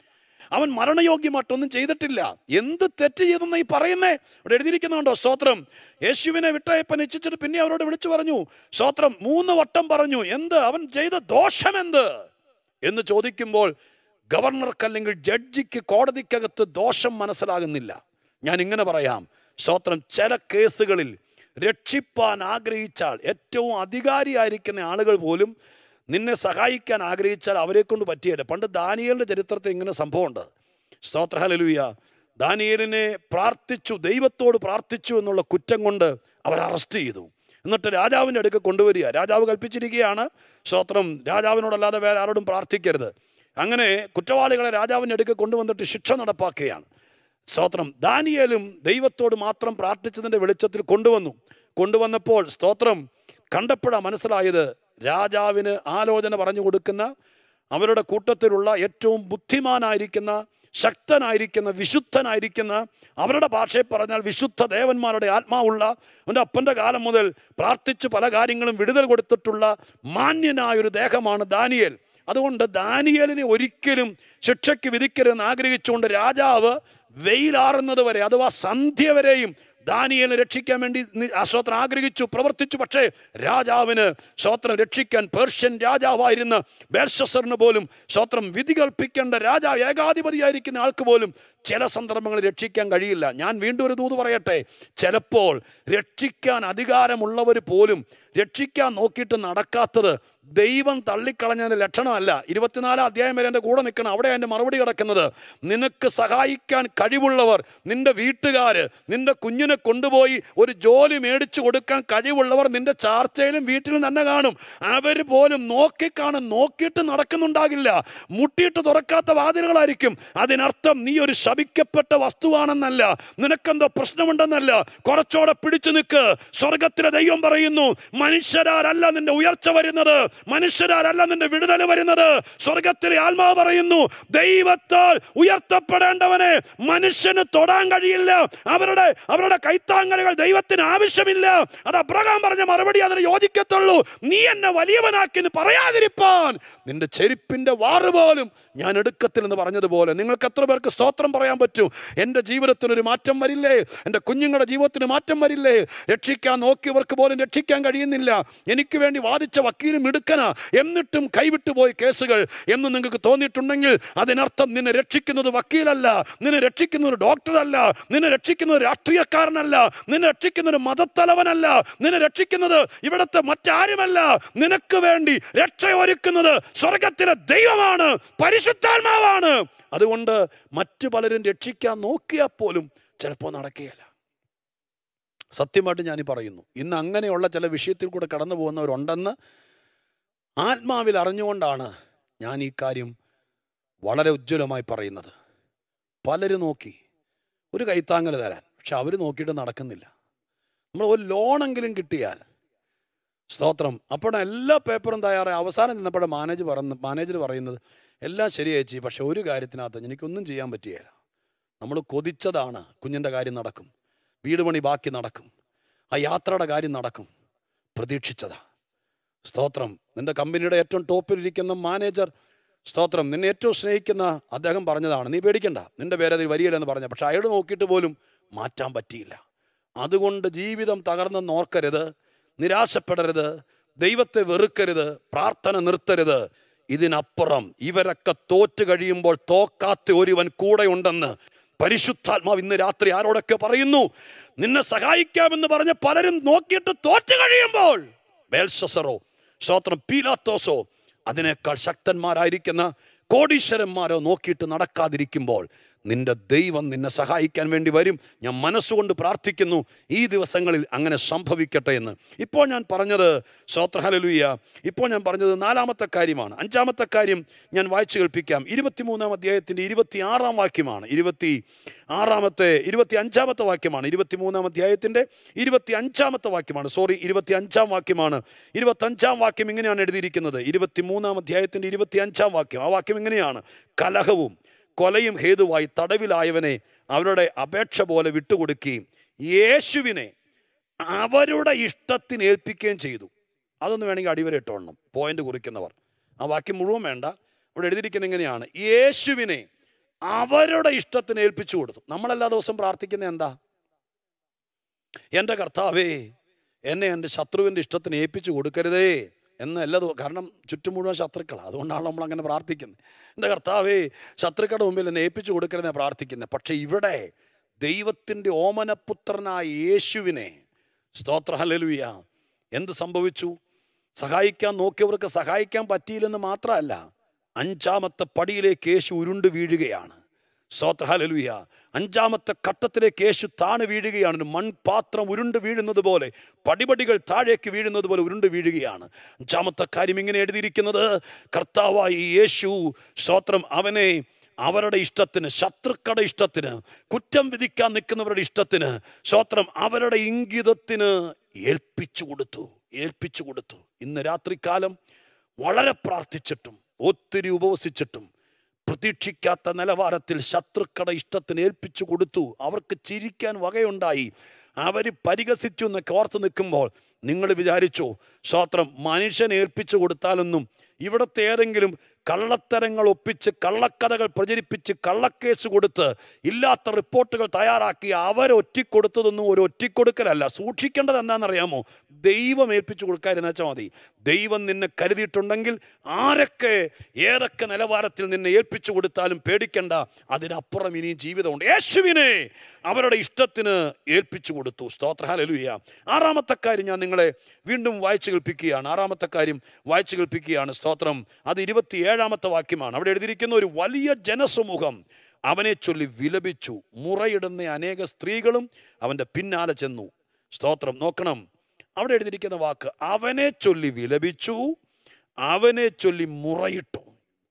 അവൻ മരണയോഗ്യമായിട്ടൊന്നും ചെയ്തിട്ടില്ല, എന്ത് തെറ്റ് ചെയ്തെന്ന് ഈ പറയുന്നേ? ഇവിടെ എഴുതിയിരിക്കുന്നുണ്ടോ? സ്തോത്രം, യേശുവിനെ വിട്ടയപ്പൻ ഇച്ഛിച്ചിട്ട് പിന്നെ അവരോട് വിളിച്ചു പറഞ്ഞു, സ്തോത്രം, 3 വട്ടം പറഞ്ഞു, എന്ത്? അവൻ ചെയ്ത ദോഷമെന്ത് എന്ന് ചോദിക്കുമ്പോൾ ഗവർണർക്ക് അല്ലെങ്കിൽ ജഡ്ജിക്ക്, കോടതിക്കകത്ത് ദോഷം മനസ്സിലാകുന്നില്ല. ഞാൻ ഇങ്ങനെ പറയാം, സ്തോത്രം, ചില കേസുകളിൽ രക്ഷിപ്പാൻ ആഗ്രഹിച്ചാൽ, ഏറ്റവും അധികാരിയായിരിക്കുന്ന ആളുകൾ പോലും നിന്നെ സഹായിക്കാൻ ആഗ്രഹിച്ചാൽ അവരെ കൊണ്ട് പറ്റിയല്ല. പണ്ട് ദാനിയേലിൻ്റെ ചരിത്രത്തിൽ ഇങ്ങനെ സംഭവമുണ്ട്. സ്തോത്ര, ഹല്ലേലൂയ. ദാനിയേലിനെ പ്രാർത്ഥിച്ചു, ദൈവത്തോട് പ്രാർത്ഥിച്ചു എന്നുള്ള കുറ്റം കൊണ്ട് അവർ അറസ്റ്റ് ചെയ്തു. എന്നിട്ട് രാജാവിൻ്റെ അടുക്ക് കൊണ്ടുവരിക. രാജാവ് കൽപ്പിച്ചിരിക്കുകയാണ്, സ്തോത്രം, രാജാവിനോടല്ലാതെ വേറെ ആരോടും പ്രാർത്ഥിക്കരുത്. അങ്ങനെ കുറ്റവാളികളെ രാജാവിൻ്റെ അടുക്ക് കൊണ്ടുവന്നിട്ട് ശിക്ഷ നടപ്പാക്കുകയാണ്. സ്തോത്രം, ദാനിയേലും ദൈവത്തോട് മാത്രം പ്രാർത്ഥിച്ചതിൻ്റെ വെളിച്ചത്തിൽ കൊണ്ടുവന്നപ്പോൾ, സ്തോത്രം, കണ്ടപ്പോഴാണ് മനസ്സിലായത്, രാജാവിന് ആലോചന പറഞ്ഞു കൊടുക്കുന്ന, അവരുടെ കൂട്ടത്തിലുള്ള ഏറ്റവും ബുദ്ധിമാനായിരിക്കുന്ന, ശക്തനായിരിക്കുന്ന, വിശുദ്ധനായിരിക്കുന്ന, അവരുടെ ഭാഷയിൽ പറഞ്ഞാൽ വിശുദ്ധ ദേവന്മാരുടെ ആത്മാവുള്ള, അവൻ്റെ അപ്പൻ്റെ കാലം മുതൽ പ്രാർത്ഥിച്ച് പല കാര്യങ്ങളും വിടുതൽ കൊടുത്തിട്ടുള്ള മാന്യനായൊരു ദേഹമാണ് ദാനിയേൽ. അതുകൊണ്ട് ദാനിയേലിനെ ഒരിക്കലും ശിക്ഷയ്ക്ക് വിധിക്കരുതെന്ന് ആഗ്രഹിച്ചുകൊണ്ട് രാജാവ് വെയിലാറുന്നത് വരെ, അഥവാ സന്ധ്യ വരെയും ദാനിയേലിനെ രക്ഷിക്കാൻ വേണ്ടി സ്തോത്രം ആഗ്രഹിച്ചു, പ്രവർത്തിച്ചു. പക്ഷേ രാജാവിന്, സ്തോത്രം, രക്ഷിക്കാൻ പേർഷ്യൻ രാജാവായിരുന്ന ബേൽഷസ്സറിന് പോലും, സ്തോത്രം, വിധി കൽപ്പിക്കേണ്ട രാജാവ്, ഏകാധിപതിയായിരിക്കുന്ന ആൾക്ക് പോലും ചില സന്ദർഭങ്ങളിൽ രക്ഷിക്കാൻ കഴിയില്ല. ഞാൻ വീണ്ടും ഒരു ദൂത് പറയട്ടെ, ചിലപ്പോൾ രക്ഷിക്കാൻ അധികാരമുള്ളവർ പോലും രക്ഷിക്കാൻ നോക്കിയിട്ട് നടക്കാത്തത് ദൈവം തള്ളിക്കളഞ്ഞതിൻ്റെ ലക്ഷണമല്ല. 24-ാം അധ്യായം വരെ എൻ്റെ കൂടെ നിൽക്കണം, അവിടെ എൻ്റെ മറുപടി കിടക്കുന്നത്. നിനക്ക് സഹായിക്കാൻ കഴിവുള്ളവർ, നിൻ്റെ വീട്ടുകാർ, നിൻ്റെ കുഞ്ഞിനെ കൊണ്ടുപോയി ഒരു ജോലി മേടിച്ചു കൊടുക്കാൻ കഴിവുള്ളവർ നിൻ്റെ ചാർച്ചയിലും വീട്ടിലും തന്നെ കാണും. അവർ പോലും നോക്കിയിട്ട് നടക്കുന്നുണ്ടാകില്ല, മുട്ടിയിട്ട് തുറക്കാത്ത വാതിലുകളായിരിക്കും. അതിനർത്ഥം നീ ഒരു ശപിക്കപ്പെട്ട വസ്തുവാണെന്നല്ല, നിനക്കെന്തോ പ്രശ്നമുണ്ടെന്നല്ല. കുറച്ചോടെ പിടിച്ചു നിൽക്ക്. സ്വർഗത്തിലെ ദൈവം പറയുന്നു, മനുഷ്യരാലല്ല നിന്റെ ഉയർച്ച വരുന്നത്, മനുഷ്യരാലല്ല നിന്റെ വിടുതൽ വരുന്നത്. സ്വർഗത്തിലെ ആത്മാവ് പറയുന്നു, ദൈവത്താൽ ഉയർത്തപ്പെടേണ്ടവനെ മനുഷ്യന് തൊടാൻ കഴിയില്ല. അവരുടെ കൈത്താങ്ങലുകൾ ദൈവത്തിന് ആവശ്യമില്ല. അത് അബ്രഹാം പറഞ്ഞ മറുപടി അതിന് യോജിക്കത്തുള്ളൂ. നീ എന്നെ വലിയവനാക്കി പറയാതിരിപ്പാൻ നിന്റെ ചെരുപ്പിന്റെ വാറ് പോലും ഞാൻ എടുക്കത്തില്ലെന്ന് പറഞ്ഞതുപോലെ, നിങ്ങൾക്ക് എത്ര പേർക്ക് സ്തോത്രം പറയാൻ പറ്റും? എൻ്റെ ജീവിതത്തിനൊരു മാറ്റം വരില്ലേ? എൻ്റെ കുഞ്ഞുങ്ങളുടെ ജീവിതത്തിന് മാറ്റം വരില്ലേ? രക്ഷിക്കാൻ നോക്കിയവർക്ക് പോലും രക്ഷിക്കാൻ കഴിയുന്നില്ല. എനിക്ക് വേണ്ടി വാദിച്ച വക്കീലും മിടുക്കനാ, എന്നിട്ടും കൈവിട്ടു പോയി കേസുകൾ എന്ന് നിങ്ങൾക്ക് തോന്നിയിട്ടുണ്ടെങ്കിൽ അതിനർത്ഥം നിന്നെ രക്ഷിക്കുന്നത് വക്കീലല്ല, നിന്നെ രക്ഷിക്കുന്നത് ഡോക്ടറല്ല, നിന്നെ രക്ഷിക്കുന്നത് രാഷ്ട്രീയക്കാരനല്ല, നിന്നെ രക്ഷിക്കുന്നത് മതത്തലവനല്ല, നിന്നെ രക്ഷിക്കുന്നത് ഇവിടുത്തെ മറ്റാരുമല്ല. നിനക്ക് വേണ്ടി രക്ഷ ഒരുക്കുന്നത് സ്വർഗത്തിലെ ദൈവമാണ്, പരിശുദ്ധാത്മാവാണ്. അതുകൊണ്ട് മറ്റു പലരും രക്ഷിക്കാൻ നോക്കിയാൽ പോലും ചിലപ്പോൾ നടക്കുകയില്ല. സത്യമായിട്ട് ഞാൻ പറയുന്നു, ഇന്ന് അങ്ങനെയുള്ള ചില വിഷയത്തിൽ കൂടെ കടന്നു പോകുന്നവരുണ്ടെന്ന് ആത്മാവിൽ അറിഞ്ഞുകൊണ്ടാണ് ഞാൻ ഈ കാര്യം വളരെ ഉജ്ജ്വലമായി പറയുന്നത്. പലരും നോക്കി, ഒരു കൈത്താങ്ങൽ തരാൻ. പക്ഷെ അവർ നോക്കിയിട്ട് നടക്കുന്നില്ല. നമ്മൾ ഒരു ലോണെങ്കിലും കിട്ടിയാൽ സ്തോത്രം, അപ്പോൾ എല്ലാ പേപ്പറും തയ്യാറായി അവസാനം നിന്നപ്പോഴെ മാനേജർ പറയുന്നത് എല്ലാം ശരിയായി, പക്ഷെ ഒരു കാര്യത്തിനകത്ത് എനിക്കൊന്നും ചെയ്യാൻ പറ്റുകയില്ല. നമ്മൾ കൊതിച്ചതാണ് കുഞ്ഞിൻ്റെ കാര്യം നടക്കും, വീട് പണി ബാക്കി നടക്കും, ആ യാത്രയുടെ കാര്യം നടക്കും, പ്രതീക്ഷിച്ചതാ. സ്തോത്രം, നിൻ്റെ കമ്പനിയുടെ ഏറ്റവും ടോപ്പിലിരിക്കുന്ന മാനേജർ, സ്തോത്രം, നിന്നെ ഏറ്റവും സ്നേഹിക്കുന്ന അദ്ദേഹം പറഞ്ഞതാണ്, നീ പേടിക്കണ്ട, നിൻ്റെ പേര് അതിൽ വരികയില്ലെന്ന് പറഞ്ഞ. പക്ഷെ അയാൾ നോക്കിയിട്ട് പോലും മാറ്റാൻ പറ്റിയില്ല. അതുകൊണ്ട് ജീവിതം തകർന്നെന്ന് ഓർക്കരുത്, നിരാശപ്പെടരുത്, ദൈവത്തെ വെറുക്കരുത്, പ്രാർത്ഥന നിർത്തരുത്. ഇതിനപ്പുറം ഇവരൊക്കെ തോറ്റു കഴിയുമ്പോൾ തോക്കാത്ത ഒരുവൻ കൂടെ ഉണ്ടെന്ന് പരിശുദ്ധാത്മാവ് ഇന്ന് രാത്രി ആരോടൊക്കെ പറയുന്നു. നിന്നെ സഹായിക്കാമെന്ന് പറഞ്ഞ് പലരും നോക്കിയിട്ട് തോറ്റു കഴിയുമ്പോൾ ബേൽശസ്സറോ, സ്തോത്രം, പീലാത്തോസോ, അതിനേക്കാൾ ശക്തന്മാരായിരിക്കുന്ന കോടീശ്വരന്മാരോ നോക്കിയിട്ട് നടക്കാതിരിക്കുമ്പോൾ നിന്റെ ദൈവം നിന്നെ സഹായിക്കാൻ വേണ്ടി വരും. ഞാൻ മനസ്സുകൊണ്ട് പ്രാർത്ഥിക്കുന്നു ഈ ദിവസങ്ങളിൽ അങ്ങനെ സംഭവിക്കട്ടെ എന്ന്. ഇപ്പോൾ ഞാൻ പറഞ്ഞത്, സ്തോത്രം, ഹല്ലേലൂയ, ഇപ്പോൾ ഞാൻ പറഞ്ഞത് 4-ാമത്തെ കാര്യമാണ്. 5-ാമത്തെ കാര്യം ഞാൻ വായിച്ചു കേൾപ്പിക്കാം. 23-ാം അധ്യായത്തിൻ്റെ 26-ാം വാക്യമാണ്. 25-ാമത്തെ വാക്യമാണ്. 23-ാം അധ്യായത്തിൻ്റെ 25-ാമത്തെ വാക്യമാണ്. 25-ാം വാക്യമാണ്. 25-ാം വാക്യം ഇങ്ങനെയാണ് എഴുതിയിരിക്കുന്നത്. 23-ാം അധ്യായത്തിൻ്റെ 25-ാം വാക്യം. ആ വാക്യം ഇങ്ങനെയാണ്: കലഹവും കൊലയും ഹേതുവായി തടവിലായവനെ അവരുടെ അപേക്ഷ പോലെ വിട്ടുകൊടുക്കുകയും യേശുവിനെ അവരുടെ ഇഷ്ടത്തിന് ഏൽപ്പിക്കുകയും ചെയ്തു. അതൊന്ന് വേണമെങ്കിൽ അടിവരയിട്ടോണം, പോയിന്റ് കുറിക്കുന്നവർ. ആ വാക്യം മുഴുവൻ വേണ്ട, ഇവിടെ എഴുതിയിരിക്കുന്നത് എങ്ങനെയാണ്: യേശുവിനെ അവരുടെ ഇഷ്ടത്തിന് ഏൽപ്പിച്ചു കൊടുത്തു. നമ്മളെല്ലാ ദിവസവും പ്രാർത്ഥിക്കുന്നത് എന്താ? എൻ്റെ കർത്താവേ, എന്നെ എൻ്റെ ശത്രുവിൻ്റെ ഇഷ്ടത്തിന് ഏൽപ്പിച്ചു കൊടുക്കരുതേ എന്ന് എല്ലാതും. കാരണം ചുറ്റും മുഴുവൻ ശത്രുക്കളാണ്, അതുകൊണ്ടാണ് നമ്മൾ അങ്ങനെ പ്രാർത്ഥിക്കുന്നത്. എൻ്റെ കർത്താവേ, ശത്രുക്കളുടെ മുമ്പിൽ എന്നെ ഏൽപ്പിച്ചു കൊടുക്കരുതെന്ന് പ്രാർത്ഥിക്കുന്നത്. പക്ഷെ ഇവിടെ ദൈവത്തിൻ്റെ ഓമനപുത്രനായ യേശുവിനെ, സ്തോത്ര, ഹല്ലേലൂയ, എന്ത് സംഭവിച്ചു? സഹായിക്കാൻ നോക്കിയവർക്ക് സഹായിക്കാൻ പറ്റിയില്ലെന്ന് മാത്രമല്ല, 5-ാമത്തെ പടിയിലേക്ക് യേശു ഉരുണ്ട് വീഴുകയാണ്. സ്തോത്ര, ഹല്ലേലൂയ. 5-ാമത്തെ ഘട്ടത്തിലേക്ക് യേശു താണു വീഴുകയാണ്. മൺപാത്രം ഉരുണ്ട് വീഴുന്നത് പോലെ, പടിപടികൾ താഴേക്ക് വീഴുന്നത് പോലെ ഉരുണ്ട് വീഴുകയാണ്. 5-ാമത്തെ കാര്യം ഇങ്ങനെ എഴുതിയിരിക്കുന്നത്: കർത്താവായ യേശു, സ്തോത്രം, അവനെ അവരുടെ ഇഷ്ടത്തിന്, ശത്രുക്കളുടെ ഇഷ്ടത്തിന്, കുറ്റം വിധിക്കാൻ നിൽക്കുന്നവരുടെ ഇഷ്ടത്തിന്, സ്തോത്രം, അവരുടെ ഇംഗിതത്തിന് ഏൽപ്പിച്ചു കൊടുത്തു. ഇന്ന് രാത്രികാലം വളരെ പ്രാർത്ഥിച്ചിട്ടും ഒത്തിരി ഉപവസിച്ചിട്ടും പ്രതീക്ഷിക്കാത്ത നിലവാരത്തിൽ ശത്രുക്കളുടെ ഇഷ്ടത്തിന് ഏൽപ്പിച്ചു കൊടുത്തു. അവർക്ക് ചിരിക്കാൻ വകയുണ്ടായി, അവർ പരിഹസിച്ചു എന്നൊക്കെ ഓർത്ത് നിൽക്കുമ്പോൾ നിങ്ങൾ വിചാരിച്ചോ, സ്തോത്രം, മനുഷ്യനെ ഏൽപ്പിച്ചു കൊടുത്താലൊന്നും ഇവിടുത്തെ ഏതെങ്കിലും കള്ളത്തരങ്ങൾ ഒപ്പിച്ച്, കള്ളക്കഥകൾ പ്രചരിപ്പിച്ച്, കള്ളക്കേസ് കൊടുത്ത്, ഇല്ലാത്ത റിപ്പോർട്ടുകൾ തയ്യാറാക്കി അവരൊറ്റിക്കൊടുത്തതൊന്നും ഒരു ഒറ്റിക്കൊടുക്കലല്ല. സൂക്ഷിക്കേണ്ടത് എന്താണെന്നറിയാമോ? ദൈവം ഏൽപ്പിച്ചു കൊടുക്കാതിരുന്ന വെച്ചാൽ മതി. ദൈവം നിന്നെ കരുതിയിട്ടുണ്ടെങ്കിൽ ആരൊക്കെ ഏതൊക്കെ നിലവാരത്തിൽ നിന്നെ ഏൽപ്പിച്ചു കൊടുത്താലും പേടിക്കണ്ട. അതിനപ്പുറം ഇനിയും ജീവിതമുണ്ട്. യേശുവിനെ അവരുടെ ഇഷ്ടത്തിന് ഏൽപ്പിച്ചു കൊടുത്തു. സ്തോത്ര, ഹല്ലേലൂയ. 6-ാമത്തെ കാര്യം ഞാൻ നിങ്ങളെ വീണ്ടും വായിച്ചു കേൾപ്പിക്കുകയാണ്. 6-ാമത്തെ കാര്യം വായിച്ചു കേൾപ്പിക്കുകയാണ്. സ്തോത്രം, അത് 27-ാമത്തെ വാക്യമാണ്. അവിടെ എഴുതിയിരിക്കുന്ന: ഒരു വലിയ ജനസമൂഹം അവനെ ചൊല്ലി വിലപിച്ചു, മുറയിടുന്ന അനേക സ്ത്രീകളും അവൻ്റെ പിന്നാലെ ചെന്നു. സ്തോത്രം, നോക്കണം, അവിടെ എഴുതിയിരിക്കുന്ന വാക്ക് അവനെ ചൊല്ലി വിലപിച്ചു, അവനെ ചൊല്ലി മുറയിട്ടു.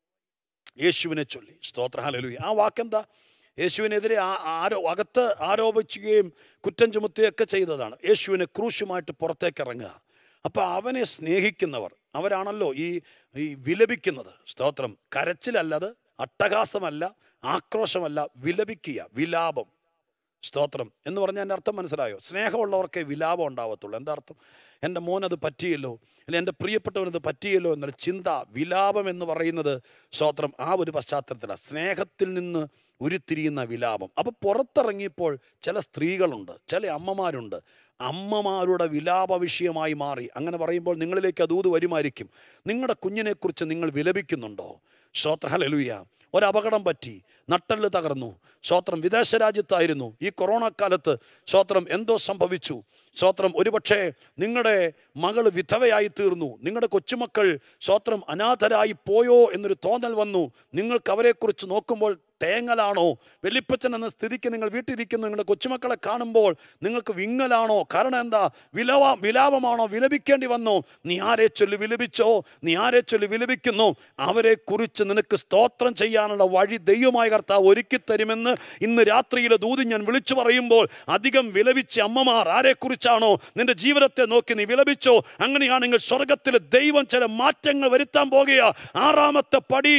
യേശുവിനെ ചൊല്ലി. സ്തോത്ര, ഹല്ലേലൂയ. ആ വാക്കെന്താ? യേശുവിനെതിരെ അകത്ത് ആരോപിക്കുകയും കുറ്റം ചുമത്തുകയൊക്കെ ചെയ്തതാണ്. യേശുവിനെ ക്രൂശുമായിട്ട് പുറത്തേക്ക് ഇറങ്ങുക. അപ്പം അവനെ സ്നേഹിക്കുന്നവർ അവരാണല്ലോ ഈ വിലപിക്കുന്നത്. സ്തോത്രം, കരച്ചിലല്ലത്, അട്ടഹാസമല്ല, ആക്രോശമല്ല, വിലപിക്കുക, വിലാപം. സ്തോത്രം എന്ന് പറഞ്ഞാൽ എൻ്റെ അർത്ഥം മനസ്സിലായോ? സ്നേഹമുള്ളവർക്കേ വിലാപം ഉണ്ടാവത്തുള്ളൂ. എന്താ അർത്ഥം? എൻ്റെ മോനത് പറ്റിയല്ലോ, അല്ലെങ്കിൽ എൻ്റെ പ്രിയപ്പെട്ടവനത് പറ്റിയല്ലോ എന്നൊരു ചിന്ത. വിലാപം എന്ന് പറയുന്നത്, സ്തോത്രം, ആ ഒരു പശ്ചാത്തലത്തിലാണ്, സ്നേഹത്തിൽ നിന്ന് ഉരുത്തിരിയുന്ന വിലാപം. അപ്പോൾ പുറത്തിറങ്ങിയപ്പോൾ ചില സ്ത്രീകളുണ്ട്, ചില അമ്മമാരുണ്ട്, അമ്മമാരുടെ വിലാപ വിഷയമായി മാറി. അങ്ങനെ പറയുമ്പോൾ നിങ്ങളിലേക്ക് അതൂത് വരുമായിരിക്കും. നിങ്ങളുടെ കുഞ്ഞിനെക്കുറിച്ച് നിങ്ങൾ വിലപിക്കുന്നുണ്ടോ? സ്തോത്ര, ഹല്ലേലൂയ. ഒരപകടം പറ്റി, നട്ടെല്ല് തകർന്നു. സ്തോത്രം, വിദേശ രാജ്യത്തായിരുന്നു. ഈ കൊറോണ കാലത്ത് സ്തോത്രം എന്തോ സംഭവിച്ചു. സ്തോത്രം, ഒരുപക്ഷെ നിങ്ങളുടെ മകൾ വിധവയായി തീർന്നു. നിങ്ങളുടെ കൊച്ചുമക്കൾ സ്തോത്രം അനാഥരായി പോയോ എന്നൊരു തോന്നൽ വന്നു. നിങ്ങൾക്ക് അവരെക്കുറിച്ച് നോക്കുമ്പോൾ തേങ്ങലാണോ? വലിപ്പച്ചൻ എന്ന സ്ഥിതിക്ക് നിങ്ങൾ വീട്ടിലിരിക്കുന്ന നിങ്ങളുടെ കൊച്ചുമക്കളെ കാണുമ്പോൾ നിങ്ങൾക്ക് വിങ്ങലാണോ? കാരണം എന്താ? വിലാപമാണോ? വിലപിക്കേണ്ടി വന്നോ? നീ ആരെ ചൊല്ലി വിലപിച്ചോ? നീ ആരെ ചൊല്ലി വിലപിക്കുന്നു? അവരെ കുറിച്ച് നിനക്ക് സ്തോത്രം ചെയ്യാനുള്ള വഴി ദൈവമായ കർത്താവ് ഒരുക്കി തരുമെന്ന് ഇന്ന് രാത്രിയിലെ ദൂതി ഞാൻ വിളിച്ചു പറയുമ്പോൾ, അധികം വിലപിച്ച അമ്മമാർ ആരെക്കുറിച്ചാണോ നിന്റെ ജീവിതത്തെ നോക്കി നീ വിലപിച്ചോ? അങ്ങനെയാണെങ്കിൽ സ്വർഗത്തിൽ ദൈവം ചില മാറ്റങ്ങൾ വരുത്താൻ പോകുക. ആറാമത്തെ പടി,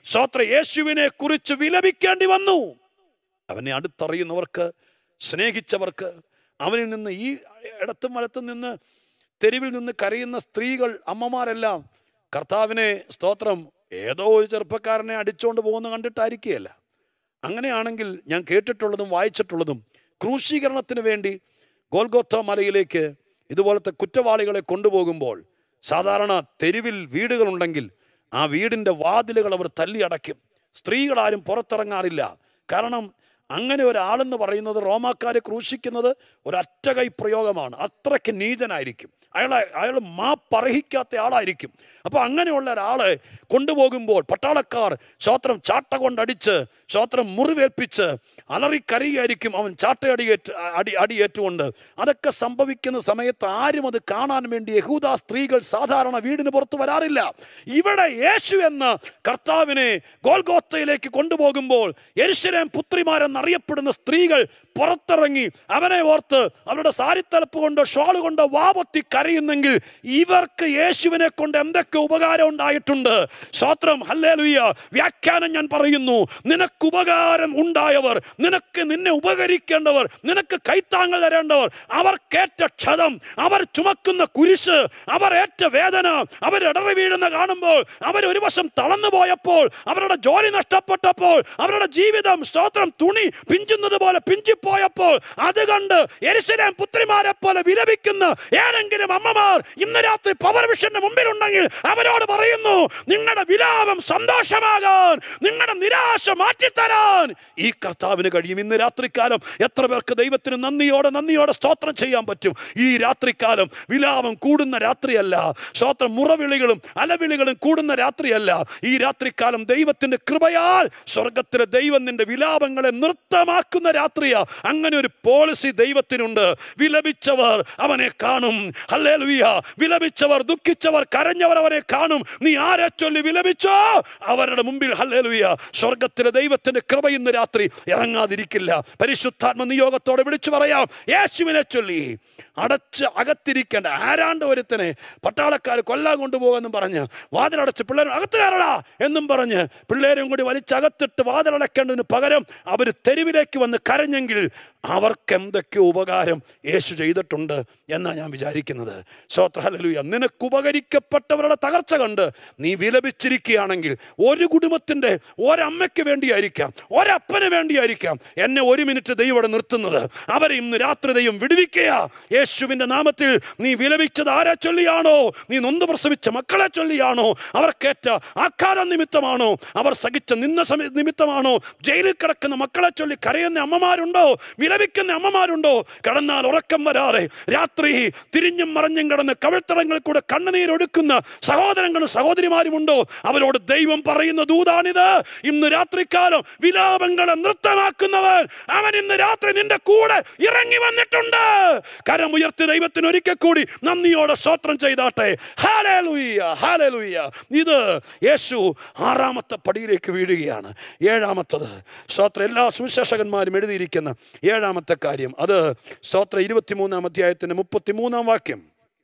യേശുവിനെ കുറിച്ച് വിലപിക്കേണ്ടി വന്നു. അവനെ അടുത്തറിയുന്നവർക്ക്, സ്നേഹിച്ചവർക്ക്, അവനിൽ നിന്ന് ഈ ഇടത്തും വലത്തും നിന്ന് തെരുവിൽ നിന്ന് കരയുന്ന സ്ത്രീകൾ, അമ്മമാരെല്ലാം കർത്താവിനെ സ്തോത്രം ഏതോ ഒരു ചെറുപ്പക്കാരനെ അടിച്ചുകൊണ്ട് പോകുന്ന കണ്ടിട്ടായിരിക്കുകയല്ല. അങ്ങനെയാണെങ്കിൽ ഞാൻ കേട്ടിട്ടുള്ളതും വായിച്ചിട്ടുള്ളതും, ക്രൂശീകരണത്തിന് വേണ്ടി ഗോൽഗോത്ത മലയിലേക്ക് ഇതുപോലത്തെ കുറ്റവാളികളെ കൊണ്ടുപോകുമ്പോൾ സാധാരണ തെരുവിൽ വീടുകളുണ്ടെങ്കിൽ ആ വീടിൻ്റെ വാതിലുകൾ അവർ തല്ലി അടയ്ക്കും. സ്ത്രീകളാരും പുറത്തിറങ്ങാറില്ല. കാരണം അങ്ങനെ ഒരാളെന്ന് പറയുന്നത് റോമാക്കാരെ ക്രൂശിക്കുന്നത് ഒരൊറ്റ കൈ പ്രയോഗമാണ്. അത്രയ്ക്ക് നീചനായിരിക്കും. അയാൾ മാപ്പർഹിക്കാത്ത ആളായിരിക്കും. അപ്പോൾ അങ്ങനെയുള്ള ഒരാളെ കൊണ്ടുപോകുമ്പോൾ പട്ടാളക്കാർ സ്തോത്രം ചാട്ട കൊണ്ടടിച്ച് സ്തോത്രം മുറിവേൽപ്പിച്ച് അലറിക്കരയായിരിക്കും അവൻ അടിയേറ്റുകൊണ്ട്. അതൊക്കെ സംഭവിക്കുന്ന സമയത്ത് ആരും അത് കാണാൻ വേണ്ടി യഹൂദ സ്ത്രീകൾ സാധാരണ വീടിന് പുറത്ത് വരാറില്ല. ഇവിടെ യേശു എന്ന കർത്താവിനെ ഗോൽഗോത്തയിലേക്ക് കൊണ്ടുപോകുമ്പോൾ യെരൂശലേം പുത്രിമാരെന്നറിയപ്പെടുന്ന സ്ത്രീകൾ പുറത്തിറങ്ങി അവനെ ഓർത്ത് അവരുടെ സാരിത്തലപ്പ് കൊണ്ടോ ഷോൾ കൊണ്ടോ വാപത്തി കരയുന്നെങ്കിൽ ഇവർക്ക് യേശുവിനെ കൊണ്ട് എന്തൊക്കെ ഉപകാരം ഉണ്ടായിട്ടുണ്ട്. സ്തോത്രം, ഹല്ലേലൂയ. വ്യാഖ്യാനം ഞാൻ പറയുന്നു. നിനക്ക് ഉപകാരം ഉണ്ടായവർ, നിന്നെ ഉപകരിക്കേണ്ടവർ, നിനക്ക് കൈത്താങ്ങൾ തരേണ്ടവർ, അവർക്കേറ്റ ക്ഷതം, അവർ ചുമക്കുന്ന കുരിശ്, അവർ ഏറ്റ വേദന, അവർ ഇടറി വീഴുന്ന കാണുമ്പോൾ, അവർ ഒരു വശം തളർന്നു പോയപ്പോൾ, അവരുടെ ജോലി നഷ്ടപ്പെട്ടപ്പോൾ, അവരുടെ ജീവിതം സ്തോത്രം തുണി പിഞ്ചുന്നത് പോലെ പിഞ്ചിപ്പോയപ്പോൾ, അത് കണ്ട് യെരൂശലേം പുത്രിമാരെ പോലെ വിലപിക്കുന്ന ഏതെങ്കിലും അമ്മമാർ ഇന്ന് രാത്രി പവർ വിഷന്റെ മുമ്പിലുണ്ടെങ്കിൽ അവരോട് പറയുന്നു, നിങ്ങളുടെ വിലാപം സന്തോഷമാകാൻ, നിങ്ങളുടെ നിരാശ മാറ്റിത്തരാൻ ഈ കർത്താവിന് കഴിയും. ഇന്ന് രാത്രിക്കാലം എത്ര പേർക്ക് ദൈവത്തിന് നന്ദിയോടെ സ്തോത്രം ചെയ്യാൻ പറ്റും? ഈ രാത്രിക്കാലം വിലാപം കൂടുന്ന രാത്രിയല്ല. സ്തോത്രം മുറവിളികളും അലവിളികളും കൂടുന്ന രാത്രിയല്ല. ഈ രാത്രിക്കാലം ദൈവത്തിന്റെ കൃപയാൽ സ്വർഗത്തിലെ ദൈവം നിന്റെ വിലാപങ്ങളെ നൃത്തമാക്കുന്ന രാത്രിയാ. അങ്ങനെ ഒരു പോളിസി ദൈവത്തിനുണ്ട്. വിലപിച്ചവർ അവനെ കാണും. ഹല്ലേലൂയ. വിലപിച്ചവർ, ദുഃഖിച്ചവർ, കരഞ്ഞവർ അവനെ കാണും. നീ ആരെ ചൊല്ലി വിലപിച്ചോ അവരുടെ മുമ്പിൽ ഹല്ലേലൂയ സ്വർഗത്തിലെ ദൈവത്തിന്റെ കൃപ ഇന്ന് രാത്രി ഇറങ്ങാതിരിക്കില്ല. പരിശുദ്ധാത്മ നിയോഗത്തോടെ വിളിച്ചു പറയാം, യേശുവിനെ ചൊല്ലി അകത്തിരിക്കേണ്ട ആരാണ്ട് ഒരുത്തനെ പട്ടാളക്കാർ കൊല്ലാൻ കൊണ്ടുപോകുമെന്നും പറഞ്ഞ് വാതിലടച്ച് പിള്ളേരും അകത്ത് കയറടാ എന്നും പറഞ്ഞ് പിള്ളേരും കൂടി വലിച്ചകത്തിട്ട് വാതിലടക്കേണ്ടതിന് പകരം അവർ തെരുവിലേക്ക് വന്ന് കരഞ്ഞെങ്കിൽ അവർക്ക് എന്തൊക്കെ ഉപകാരം യേശു ചെയ്തിട്ടുണ്ട് എന്നാണ് ഞാൻ വിചാരിക്കുന്നത്. സ്തോത്രം, ഹല്ലേലൂയ. നിനക്ക് ഉപകരിക്കപ്പെട്ടവരുടെ തകർച്ച കണ്ട് നീ വിലപിച്ചിരിക്കുകയാണെങ്കിൽ, ഒരു കുടുംബത്തിൻ്റെ ഒരമ്മയ്ക്ക് വേണ്ടിയായിരിക്കാം, ഒരപ്പന് വേണ്ടിയായിരിക്കാം എന്നെ ഒരു മിനിറ്റ് ദൈവം നിർത്തുന്നത്. അവരെ ഇന്ന് രാത്രി ദൈവം വിടുവിക്കുക. യേശുവിൻ്റെ നാമത്തിൽ നീ വിലപിച്ചത് ആരെ ചൊല്ലിയാണോ? നീ നൊന്ത് പ്രസവിച്ച മക്കളെ ചൊല്ലിയാണോ? അവർക്കേറ്റ ആഘാതം നിമിത്തമാണോ? അവർ സഹിച്ച നിന്ന നിമിത്തമാണോ? ജയിലിൽ കിടക്കുന്ന മക്കളെ ചൊല്ലി കരയുന്ന അമ്മമാരുണ്ടോ? വിലപിക്കുന്ന അമ്മമാരുണ്ടോ? കിടന്നാൽ ഉറക്കം വരാതെ രാത്രി തിരിഞ്ഞും മറഞ്ഞും കിടന്ന് കവിൾത്തടങ്ങളിൽ കൂടെ കണ്ണുനീരൊടുക്കുന്ന സഹോദരങ്ങളും സഹോദരിമാരുമുണ്ടോ? അവരോട് ദൈവം പറയുന്ന ദൂതാണിത്. ഇന്ന് രാത്രിക്കാലം വിലാപങ്ങളെ നൃത്തമാക്കുന്നവൻ അവൻ ഇന്ന് രാത്രി നിന്റെ കൂടെ ഇറങ്ങി വന്നിട്ടുണ്ട്. കരം ഉയർത്തി ദൈവത്തിന് ഒരിക്കൽ കൂടി നന്ദിയോടെ സ്തോത്രം ചെയ്താട്ടെ. Hallelujah, hallelujah. ഇത് യേശു ആറാമത്തെ പടിയിലേക്ക് വീഴുകയാണ്. ഏഴാമത്തത് സ്തോത്രം, എല്ലാ സുവിശേഷകന്മാരും എഴുതിയിരിക്കുന്ന ഏഴാമത്തെ കാര്യം, അത് സ്തോത്രം 23-ാം അധ്യായത്തിന്റെ 33-ാം വാക്യം.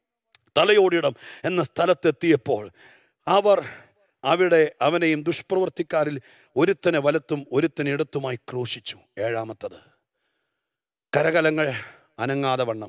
തലയോടിടം എന്ന സ്ഥലത്തെത്തിയപ്പോൾ അവർ അവിടെ അവനെയും ദുഷ്പ്രവൃത്തിക്കാരിൽ ഒരുത്തനെ വലത്തും ഒരുത്തനെ ഇടത്തുമായി ക്രൂശിച്ചു. ഏഴാമത്തത്, കരകലങ്ങൾ അനങ്ങാതെ വണ്ണം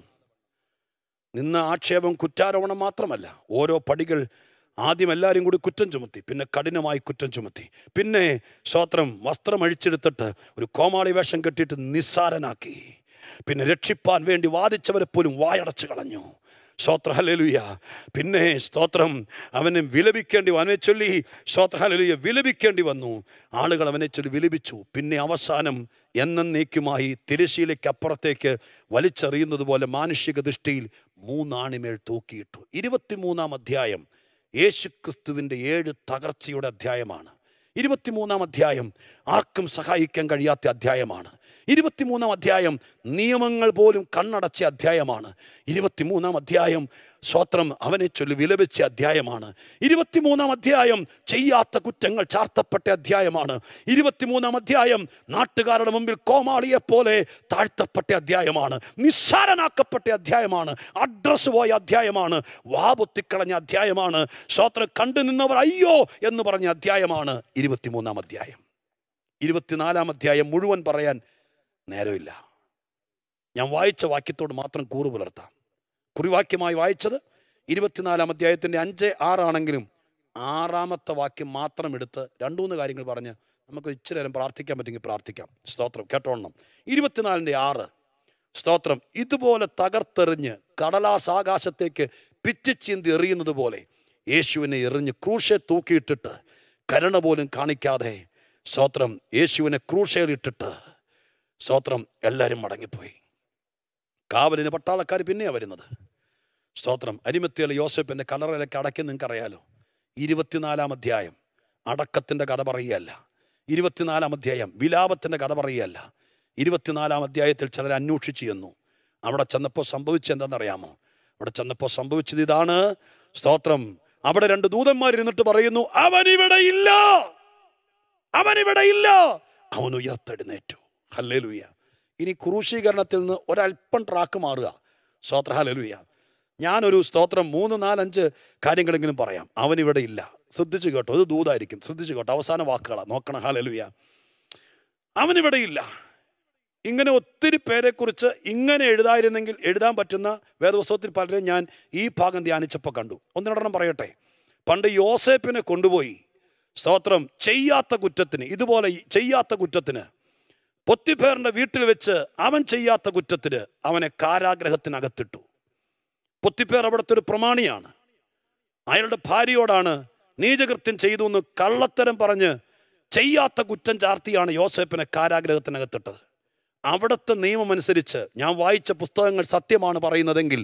നിന്ന് ആക്ഷേപം കുറ്റാരോപണം മാത്രമല്ല, ഓരോ പടികൾ ആദ്യം എല്ലാവരും കൂടി കുറ്റം ചുമത്തി, പിന്നെ കഠിനമായി കുറ്റം ചുമത്തി, പിന്നെ സ്തോത്രം വസ്ത്രം അഴിച്ചെടുത്തിട്ട് ഒരു കോമാളി വേഷം കെട്ടിയിട്ട് നിസ്സാരനാക്കി, പിന്നെ രക്ഷിപ്പാൻ വേണ്ടി വാദിച്ചവരെ പോലും വായടച്ചു കളഞ്ഞു. സ്തോത്രം, ഹല്ലേലൂയ. പിന്നെ സ്തോത്രം അവനെ വിലപിക്കേണ്ടി, അവനെ ചൊല്ലി സ്തോത്രം, ഹല്ലേലൂയ, വിലപിക്കേണ്ടി വന്നു. ആളുകൾ അവനെ ചൊല്ലി വിലപിച്ചു. പിന്നെ അവസാനം എന്നേക്കുമായി തിരശ്ശീലയ്ക്ക് അപ്പുറത്തേക്ക് വലിച്ചെറിയുന്നത് പോലെ മാനുഷിക ദൃഷ്ടിയിൽ 3 ആണിമേൽ തൂക്കിയിട്ടു. 23-ാം അധ്യായം യേശുക്രിസ്തുവിൻ്റെ 7 തകർച്ചയുടെ അധ്യായമാണ്. 23-ാം അധ്യായം ആർക്കും സഹായിക്കാൻ കഴിയാത്ത അധ്യായമാണ്. 23-ാം അധ്യായം നിയമങ്ങൾ പോലും കണ്ണടച്ച അധ്യായമാണ്. 23-ാം അധ്യായം സ്വത്രം അവനെ ചൊല്ലി വിലപിച്ച അധ്യായമാണ്. 23-ാം അധ്യായം ചെയ്യാത്ത കുറ്റങ്ങൾ ചാർത്തപ്പെട്ട അധ്യായമാണ്. 23-ാം അധ്യായം നാട്ടുകാരുടെ മുമ്പിൽ കോമാളിയെപ്പോലെ താഴ്ത്തപ്പെട്ട അധ്യായമാണ്. നിസ്സാരനാക്കപ്പെട്ട അധ്യായമാണ്. അഡ്രസ് പോയ അധ്യായമാണ്. വാപൊത്തിക്കളഞ്ഞ അധ്യായമാണ്. സ്വത്രം കണ്ടു നിന്നവർ അയ്യോ എന്ന് പറഞ്ഞ അധ്യായമാണ് 23-ാം അധ്യായം. 24-ാം അധ്യായം മുഴുവൻ പറയാൻ നേരമില്ല. ഞാൻ വായിച്ച വാക്യത്തോട് മാത്രം കൂറു പുലർത്താം. കുറിവാക്യമായി വായിച്ചത് 24-ാം അധ്യായത്തിൻ്റെ 5-6 ആണെങ്കിലും 6-ാമത്തെ വാക്യം മാത്രം എടുത്ത് 2-3 കാര്യങ്ങൾ പറഞ്ഞ് നമുക്ക് ഇച്ചിരി നേരം പ്രാർത്ഥിക്കാൻ പറ്റുമെങ്കിൽ പ്രാർത്ഥിക്കാം. സ്തോത്രം. കേട്ടോണം. 24-ന്റെ 6. സ്തോത്രം. ഇതുപോലെ തകർത്തെറിഞ്ഞ് കടലാസ് ആകാശത്തേക്ക് പിച്ചിച്ചീന്തി എറിയുന്നത് പോലെ യേശുവിനെ എറിഞ്ഞ് ക്രൂശെ തൂക്കിയിട്ടിട്ട് കരുണ പോലും കാണിക്കാതെ സ്തോത്രം യേശുവിനെ ക്രൂശയിലിട്ടിട്ട് സ്തോത്രം എല്ലാവരും മടങ്ങിപ്പോയി. കാവലിന് പട്ടാളക്കാർ പിന്നെയാണ് വരുന്നത്. സ്തോത്രം. അരിമത്തിയിലെ യോസേപ്പിൻ്റെ കല്ലറയിലേക്ക് അടക്കി നിങ്ങൾക്കറിയാലോ. 24-ാം അധ്യായം അടക്കത്തിൻ്റെ കഥ പറയുകയല്ല. 24-ാം അധ്യായം വിലാപത്തിൻ്റെ കഥ പറയുകയല്ല. 24-ാം അധ്യായത്തിൽ ചിലർ അന്വേഷിച്ച് ചെന്നു. അവിടെ ചെന്നപ്പോൾ സംഭവിച്ചെന്താണെന്നറിയാമോ? അവിടെ ചെന്നപ്പോൾ സംഭവിച്ചത് ഇതാണ്. സ്തോത്രം. അവിടെ 2 ദൂതന്മാരിരുന്നിട്ട് പറയുന്നു, അവനിവിടെ ഇല്ല, അവനിവിടെ ഇല്ല, അവൻ ഉയർത്തെഴുന്നേറ്റു. ഹല്ലേലൂയ. ഇനി ക്രൂശീകരണത്തിൽ നിന്ന് ഒരല്പം ട്രാക്ക് മാറുക. സ്തോത്രം. ഹല്ലേലൂയ. ഞാനൊരു സ്തോത്രം 3, 4, 5 കാര്യങ്ങളെങ്കിലും പറയാം. അവനിവിടെ ഇല്ല. ശ്രദ്ധിച്ചു കേട്ടോ. അത് ദൂതായിരിക്കും. ശ്രദ്ധിച്ചു കേട്ടോ. അവസാന വാക്കുകളാണ്. നോക്കണം. ഹല്ലേലൂയ. അവനിവിടെ ഇല്ല. ഇങ്ങനെ ഒത്തിരി പേരെക്കുറിച്ച് ഇങ്ങനെ എഴുതായിരുന്നെങ്കിൽ എഴുതാൻ പറ്റുന്ന വേദപുസ്തകത്തിൽ പലരും ഞാൻ ഈ ഭാഗം ധ്യാനിച്ചപ്പോൾ കണ്ടു. ഒന്നിനോടൊന്നും പറയട്ടെ. പണ്ട് യോസേപ്പിനെ കൊണ്ടുപോയി സ്തോത്രം ചെയ്യാത്ത കുറ്റത്തിന്, ഇതുപോലെ ചെയ്യാത്ത കുറ്റത്തിന് പൊത്തിഫേറിന്റെ വീട്ടിൽ വെച്ച് അവൻ ചെയ്യാത്ത കുറ്റത്തിന് അവനെ കാരാഗ്രഹത്തിനകത്തിട്ടു. പൊത്തിഫേർ അവിടുത്തെ ഒരു പ്രമാണിയാണ്. അയാളുടെ ഭാര്യയോടാണ് നീചകൃത്യം ചെയ്തു എന്ന് കള്ളത്തരം പറഞ്ഞ് ചെയ്യാത്ത കുറ്റം ചാർത്തിയാണ് യോസേപ്പിനെ കാരാഗ്രഹത്തിനകത്തിട്ടത്. അവിടുത്തെ നിയമം അനുസരിച്ച് ഞാൻ വായിച്ച പുസ്തകങ്ങൾ സത്യമാണ് പറയുന്നതെങ്കിൽ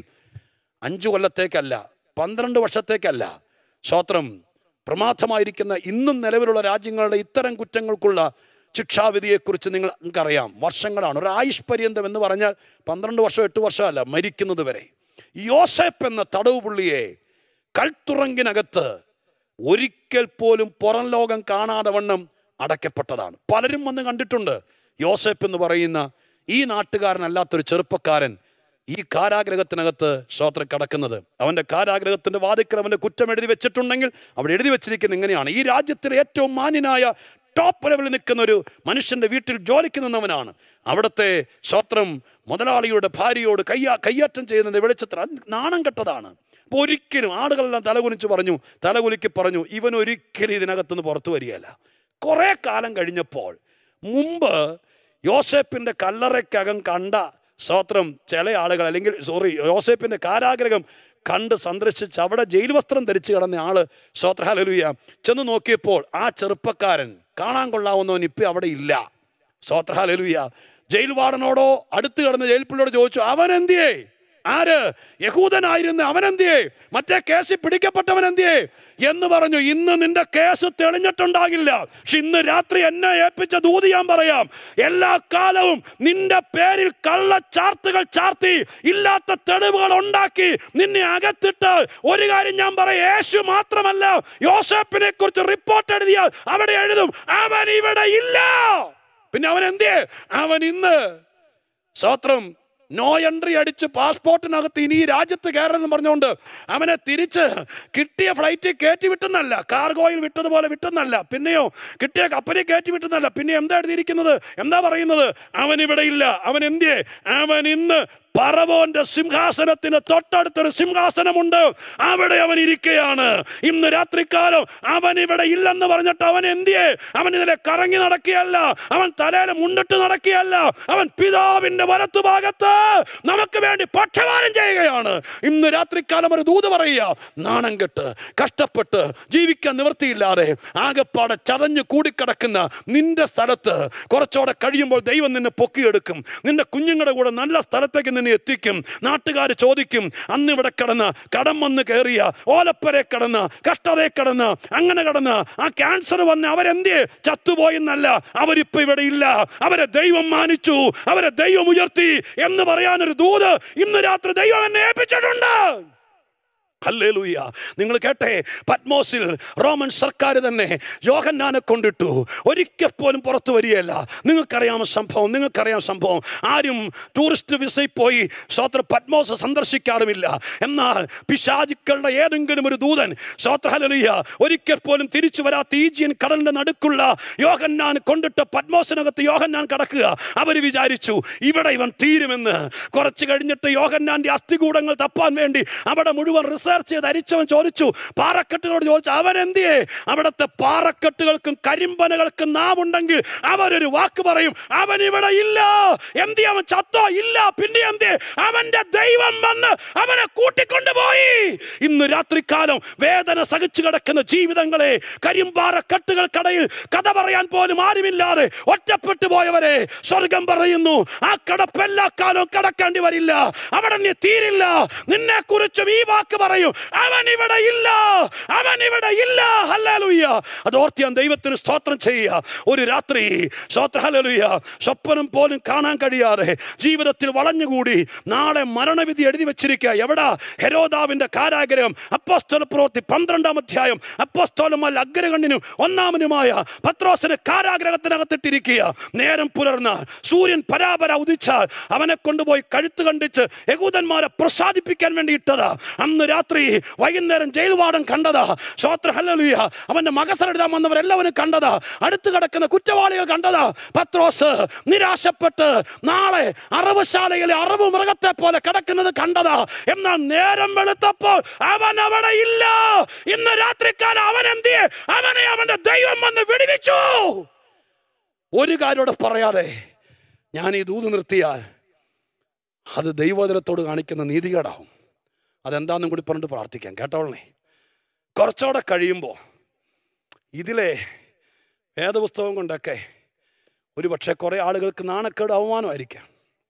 5 കൊല്ലത്തേക്കല്ല, 12 വർഷത്തേക്കല്ല, സ്തോത്രം പ്രമാദമായിരിക്കുന്ന ഇന്നും നിലവിലുള്ള രാജ്യങ്ങളുടെ ഇത്തരം കുറ്റങ്ങൾക്കുള്ള ശിക്ഷാവിധിയെക്കുറിച്ച് നിങ്ങൾക്കറിയാം. വർഷങ്ങളാണ്. ഒരു ആയുഷ് പര്യന്തം എന്ന് പറഞ്ഞാൽ 12 വർഷം 8 വർഷമല്ല, മരിക്കുന്നത് വരെ. യോസേപ്പ് എന്ന തടവ് പുള്ളിയെ കൽത്തുറങ്കിനകത്ത് ഒരിക്കൽ പോലും പുറം ലോകം കാണാതെ വണ്ണം അടയ്ക്കപ്പെട്ടതാണ്. പലരും വന്ന് കണ്ടിട്ടുണ്ട്. യോസേപ്പ് എന്ന് പറയുന്ന ഈ നാട്ടുകാരനല്ലാത്തൊരു ചെറുപ്പക്കാരൻ ഈ കാരാഗ്രഹത്തിനകത്ത് സ്തോത്രം കിടക്കുന്നത്. അവൻ്റെ കാരാഗ്രഹത്തിൻ്റെ വാതിക്കൽ അവൻ്റെ കുറ്റം എഴുതി വെച്ചിട്ടുണ്ടെങ്കിൽ അവിടെ എഴുതി വെച്ചിരിക്കുന്നത് ഇങ്ങനെയാണ്: ഈ രാജ്യത്തിലെ ഏറ്റവും മാന്യനായ ടോപ്പ് ലെവലിൽ നിൽക്കുന്ന ഒരു മനുഷ്യൻ്റെ വീട്ടിൽ ജോലിക്ക് നിന്നവനാണ്. അവിടുത്തെ സ്തോത്രം മുതലാളിയുടെ ഭാര്യയോട് കയ്യാറ്റം ചെയ്യുന്നതിൻ്റെ വെളിച്ചത്തിൽ നാണം കെട്ടതാണ്. അപ്പോൾ ഒരിക്കലും ആളുകളെല്ലാം തലകുലുക്കി പറഞ്ഞു ഇവൻ ഒരിക്കലും ഇതിനകത്തുനിന്ന് പുറത്തു വരികയല്ല. കുറേ കാലം കഴിഞ്ഞപ്പോൾ മുമ്പ് യോസേപ്പിൻ്റെ കല്ലറയ്ക്കകം കണ്ട സ്തോത്രം ചില ആളുകൾ, അല്ലെങ്കിൽ യോസേപ്പിൻ്റെ കാരാഗ്രഹം കണ്ട് സന്ദർശിച്ച് അവിടെ ജയിൽ വസ്ത്രം ധരിച്ച് കിടന്ന ആള് സ്തോത്ര ഹല്ലേലൂയ ചെന്ന് നോക്കിയപ്പോൾ ആ ചെറുപ്പക്കാരൻ കാണാൻ കൊള്ളാവുന്നവൻ ഇപ്പം അവിടെ ഇല്ല. സ്തോത്ര ഹല്ലേലൂയ. ജയിൽ വാർഡനോടോ അടുത്ത് കിടന്ന ജയിൽ പിള്ളയോട് ചോദിച്ചു, അവൻ എന്തിയേ? ആര്? യഹൂദനായിരുന്ന അവൻ എന്തിയേ? മറ്റേ കേസിൽ പിടിക്കപ്പെട്ടവൻ എന്തിയേ എന്ന് പറഞ്ഞു. ഇന്ന് നിന്റെ കേസ് തെളിഞ്ഞിട്ടുണ്ടാകില്ല, പക്ഷെ ഇന്ന് രാത്രി എന്നെ ഏൽപ്പിച്ച ദൂത് ഞാൻ പറയാം. എല്ലാ കാലവും നിന്റെ പേരിൽ കള്ളച്ചാർത്തുകൾ ചാർത്തി ഇല്ലാത്ത തെളിവുകൾ ഉണ്ടാക്കി നിന്നെ അകത്തിട്ട് ഒരു കാര്യം ഞാൻ പറയാം, യേശു മാത്രമല്ല യോസേപ്പിനെ കുറിച്ച് റിപ്പോർട്ട് എഴുതിയാൽ അവിടെ എഴുതും അവൻ ഇവിടെ ഇല്ല. പിന്നെ അവൻ എന്തിയേ? അവൻ ഇന്ന് സ്തോത്രം നോ എൻട്രി അടിച്ച് പാസ്പോർട്ടിനകത്ത് ഇനി ഈ രാജ്യത്ത് കയറണമെന്ന് പറഞ്ഞുകൊണ്ട് അവനെ തിരിച്ച് കിട്ടിയ ഫ്ലൈറ്റിൽ കയറ്റി വിട്ടെന്നല്ല, കാർഗോയിൽ വിട്ടതുപോലെ വിട്ടെന്നല്ല, പിന്നെയോ കിട്ടിയ കപ്പലിൽ കയറ്റി വിട്ടെന്നല്ല, പിന്നെ എന്താ എഴുതിയിരിക്കുന്നത്? എന്താ പറയുന്നത്? അവൻ ഇവിടെ ഇല്ല. അവൻ എന്തിയേ? അവൻ ഇന്ന് പറവോന്റെ സിംഹാസനത്തിന് തൊട്ടടുത്തൊരു സിംഹാസനമുണ്ട്, അവിടെ അവൻ ഇരിക്കുകയാണ്. ഇന്ന് രാത്രികാലം അവൻ ഇവിടെ ഇല്ലെന്ന് പറഞ്ഞിട്ട് അവൻ എന്തിയേ? അവൻ ഇതിലെ കറങ്ങി നടക്കുകയല്ല, അവൻ തലയിൽ മുണ്ടിട്ട് നടക്കുകയല്ല, അവൻ പിതാവിന്റെ വലത്തുഭാഗത്ത് നമുക്ക് വേണ്ടി പക്ഷപാതം ചെയ്യുകയാണ്. ഇന്ന് രാത്രികാലം ഒരു ദൂത് പറയുക, നാണം കെട്ട് കഷ്ടപ്പെട്ട് ജീവിക്കാൻ നിവൃത്തിയില്ലാതെ ആകെപ്പാടെ ചതഞ്ഞു കൂടിക്കിടക്കുന്ന നിന്റെ സ്ഥലത്ത് കുറച്ചുകൂടെ കഴിയുമ്പോൾ ദൈവം നിന്നെ പൊക്കിയെടുക്കും. നിന്റെ കുഞ്ഞുങ്ങളുടെ കൂടെ നല്ല സ്ഥലത്തേക്ക് നിന്നെ എത്തിക്കും. നാട്ടുകാർ ചോദിക്കും, അന്ന് ഇവിടെ കിടന്ന് കടം വന്ന് കയറിയ, ഓലപ്പരെ കിടന്ന്, കഷ്ടതയെ കിടന്ന്, അങ്ങനെ കിടന്ന് ആ ക്യാൻസർ വന്ന് അവരെന്തേ ചത്തുപോയെന്നല്ല, അവരിപ്പോ ഇവിടെ ഇല്ല, അവരെ ദൈവം മാനിച്ചു, അവരെ ദൈവം ഉയർത്തി എന്ന് പറയാനൊരു ദൂത് ഇന്ന് രാത്രി ദൈവം എന്നെ ഏൽപ്പിച്ചിട്ടുണ്ട്. ഹല്ലേലൂയ. നിങ്ങൾ കേട്ടെ, പത്മോസിൽ റോമൻ സർക്കാർ തന്നെ യോഹന്നാനെ കൊണ്ടിട്ടു. ഒരിക്കൽ പോലും പുറത്തു വരികയല്ല. നിങ്ങൾക്കറിയാം സംഭവം. ആരും ടൂറിസ്റ്റ് വിസയിൽ പോയി പത്മോസ് സന്ദർശിക്കാറുമില്ല. എന്നാൽ പിശാചുക്കളുടെ ഏതെങ്കിലും ഒരു ദൂതൻ ഹല്ലേലൂയ ഒരിക്കൽ പോലും തിരിച്ചു വരാത്ത ഈജിയൻ കടലിന്റെ നടുക്കുള്ള യോഹന്നാൻ കൊണ്ടിട്ട് പത്മോസിനകത്ത് യോഹന്നാൻ കടക്കുക. അവർ വിചാരിച്ചു ഇവിടെ ഇവൻ തീരുമെന്ന്. കുറച്ച് കഴിഞ്ഞിട്ട് യോഹന്നാന്റെ അസ്ഥികൂടങ്ങൾ തപ്പാൻ വേണ്ടി അവിടെ മുഴുവൻ റിസർച്ച് ചെയ്ത് അരിച്ചവൻ ചോദിച്ചു, പാറക്കെട്ടുകളോട് ചോദിച്ചു, അവൻ എന്തിയെ? അവിടുത്തെ പാറക്കെട്ടുകൾക്കും കരിമ്പനകൾക്കും നാവുണ്ടെങ്കിൽ അവരൊരു വാക്ക് പറയും, അവൻ ഇവിടെ ഇല്ല. എന്തി അവൻ ചത്തോ? ഇല്ല. പിന്നെ എന്തി? അവന്റെ ദൈവം വന്ന് അവനെ കൂട്ടിക്കൊണ്ടുപോയി. ഇന്ന് രാത്രികാലം വേദന സഹിച്ചു കിടക്കുന്ന ജീവിതങ്ങളെ, കരിമ്പാറക്കെട്ടുകൾക്കിടയിൽ കഥ പറയാൻ പോലും ആരുമില്ലാതെ ഒറ്റപ്പെട്ടു പോയവരെ സ്വർഗം പറയുന്നു, ആ കടപ്പ് എല്ലാ കാലവും കടക്കേണ്ടി വരില്ല. അവിടെ നീ തീരില്ല. നിന്നെ കുറിച്ചും ഈ വാക്ക് പറയും, അവൻ ഇവിടെ ഇല്ല, അവൻ ഇവിടെ ഇല്ല. ഹല്ലേലൂയ. അതോർത്ത് ഞാൻ ദൈവത്തിന് സ്തോത്രം ചെയ്യുക. ഒരു രാത്രി ഹല്ലേലൂയ സ്വപ്നം പോലും കാണാൻ കഴിയാതെ ജീവിതത്തിൽ വളഞ്ഞുകൂടി നാളെ മരണവിധി എഴുതി വെച്ചിരിക്കുക. എവിടാ? ഹെരോദാവിന്റെ കാരാഗ്രഹം. അപ്പോസ്തല പ്രവൃത്തി 12-ാം അധ്യായം. അപ്പോസ്തലന്മാരിൽ അഗ്രഗണ്യനും ഒന്നാമനുമായ പത്രോസിനെ കാരാഗ്രഹത്തിനകത്തിട്ടിരിക്കുക. നേരം പുലർന്നാൽ, സൂര്യൻ പരാപര ഉദിച്ചാൽ അവനെ കൊണ്ടുപോയി കഴുത്ത് കണ്ടിച്ച് യഹൂദന്മാരെ പ്രസാദിപ്പിക്കാൻ വേണ്ടി ഇട്ടതാ. അന്ന് രാത്രി വൈകുന്നേരം ജയിൽ വാർഡൻ കണ്ടതാ. ഹല്ലേലൂയ അവന്റെ മകസരെഴുതാൻ വന്നവരെല്ലാവരും കണ്ടതാ. അടുത്ത് കിടക്കുന്ന കുറ്റവാളികൾ കണ്ടതാ. പത്രോസ് നിരാശപ്പെട്ട് നാളെ അറവുശാലയിലെ അറവ് മൃഗത്തെ പോലെ കിടക്കുന്നത് കണ്ടതാ. എന്നാൽ നേരം വെളുത്തപ്പോൾ അവൻ അവിടെ ഇല്ല. ഇന്ന് രാത്രിക്കാലം അവൻ എന്തിയെ? അവനെ അവന്റെ ദൈവം വന്ന് വിടുവിച്ചു. ഒരു കാര്യോട് പറയാതെ ഞാൻ ഈ ദൂത് നിർത്തിയാൽ അത് ദൈവവചനത്തോട് കാണിക്കുന്ന നീതികേടാവും. അതെന്താണെന്നും കൂടി പറഞ്ഞിട്ട് പ്രാർത്ഥിക്കാം. കേട്ടോളേ, കുറച്ചുകൂടെ കഴിയുമ്പോൾ ഇതിലെ വേദപുസ്തകം കൊണ്ടൊക്കെ ഒരു പക്ഷേ കുറേ ആളുകൾക്ക് നാണക്കേട് അവമാനമായിരിക്കാം.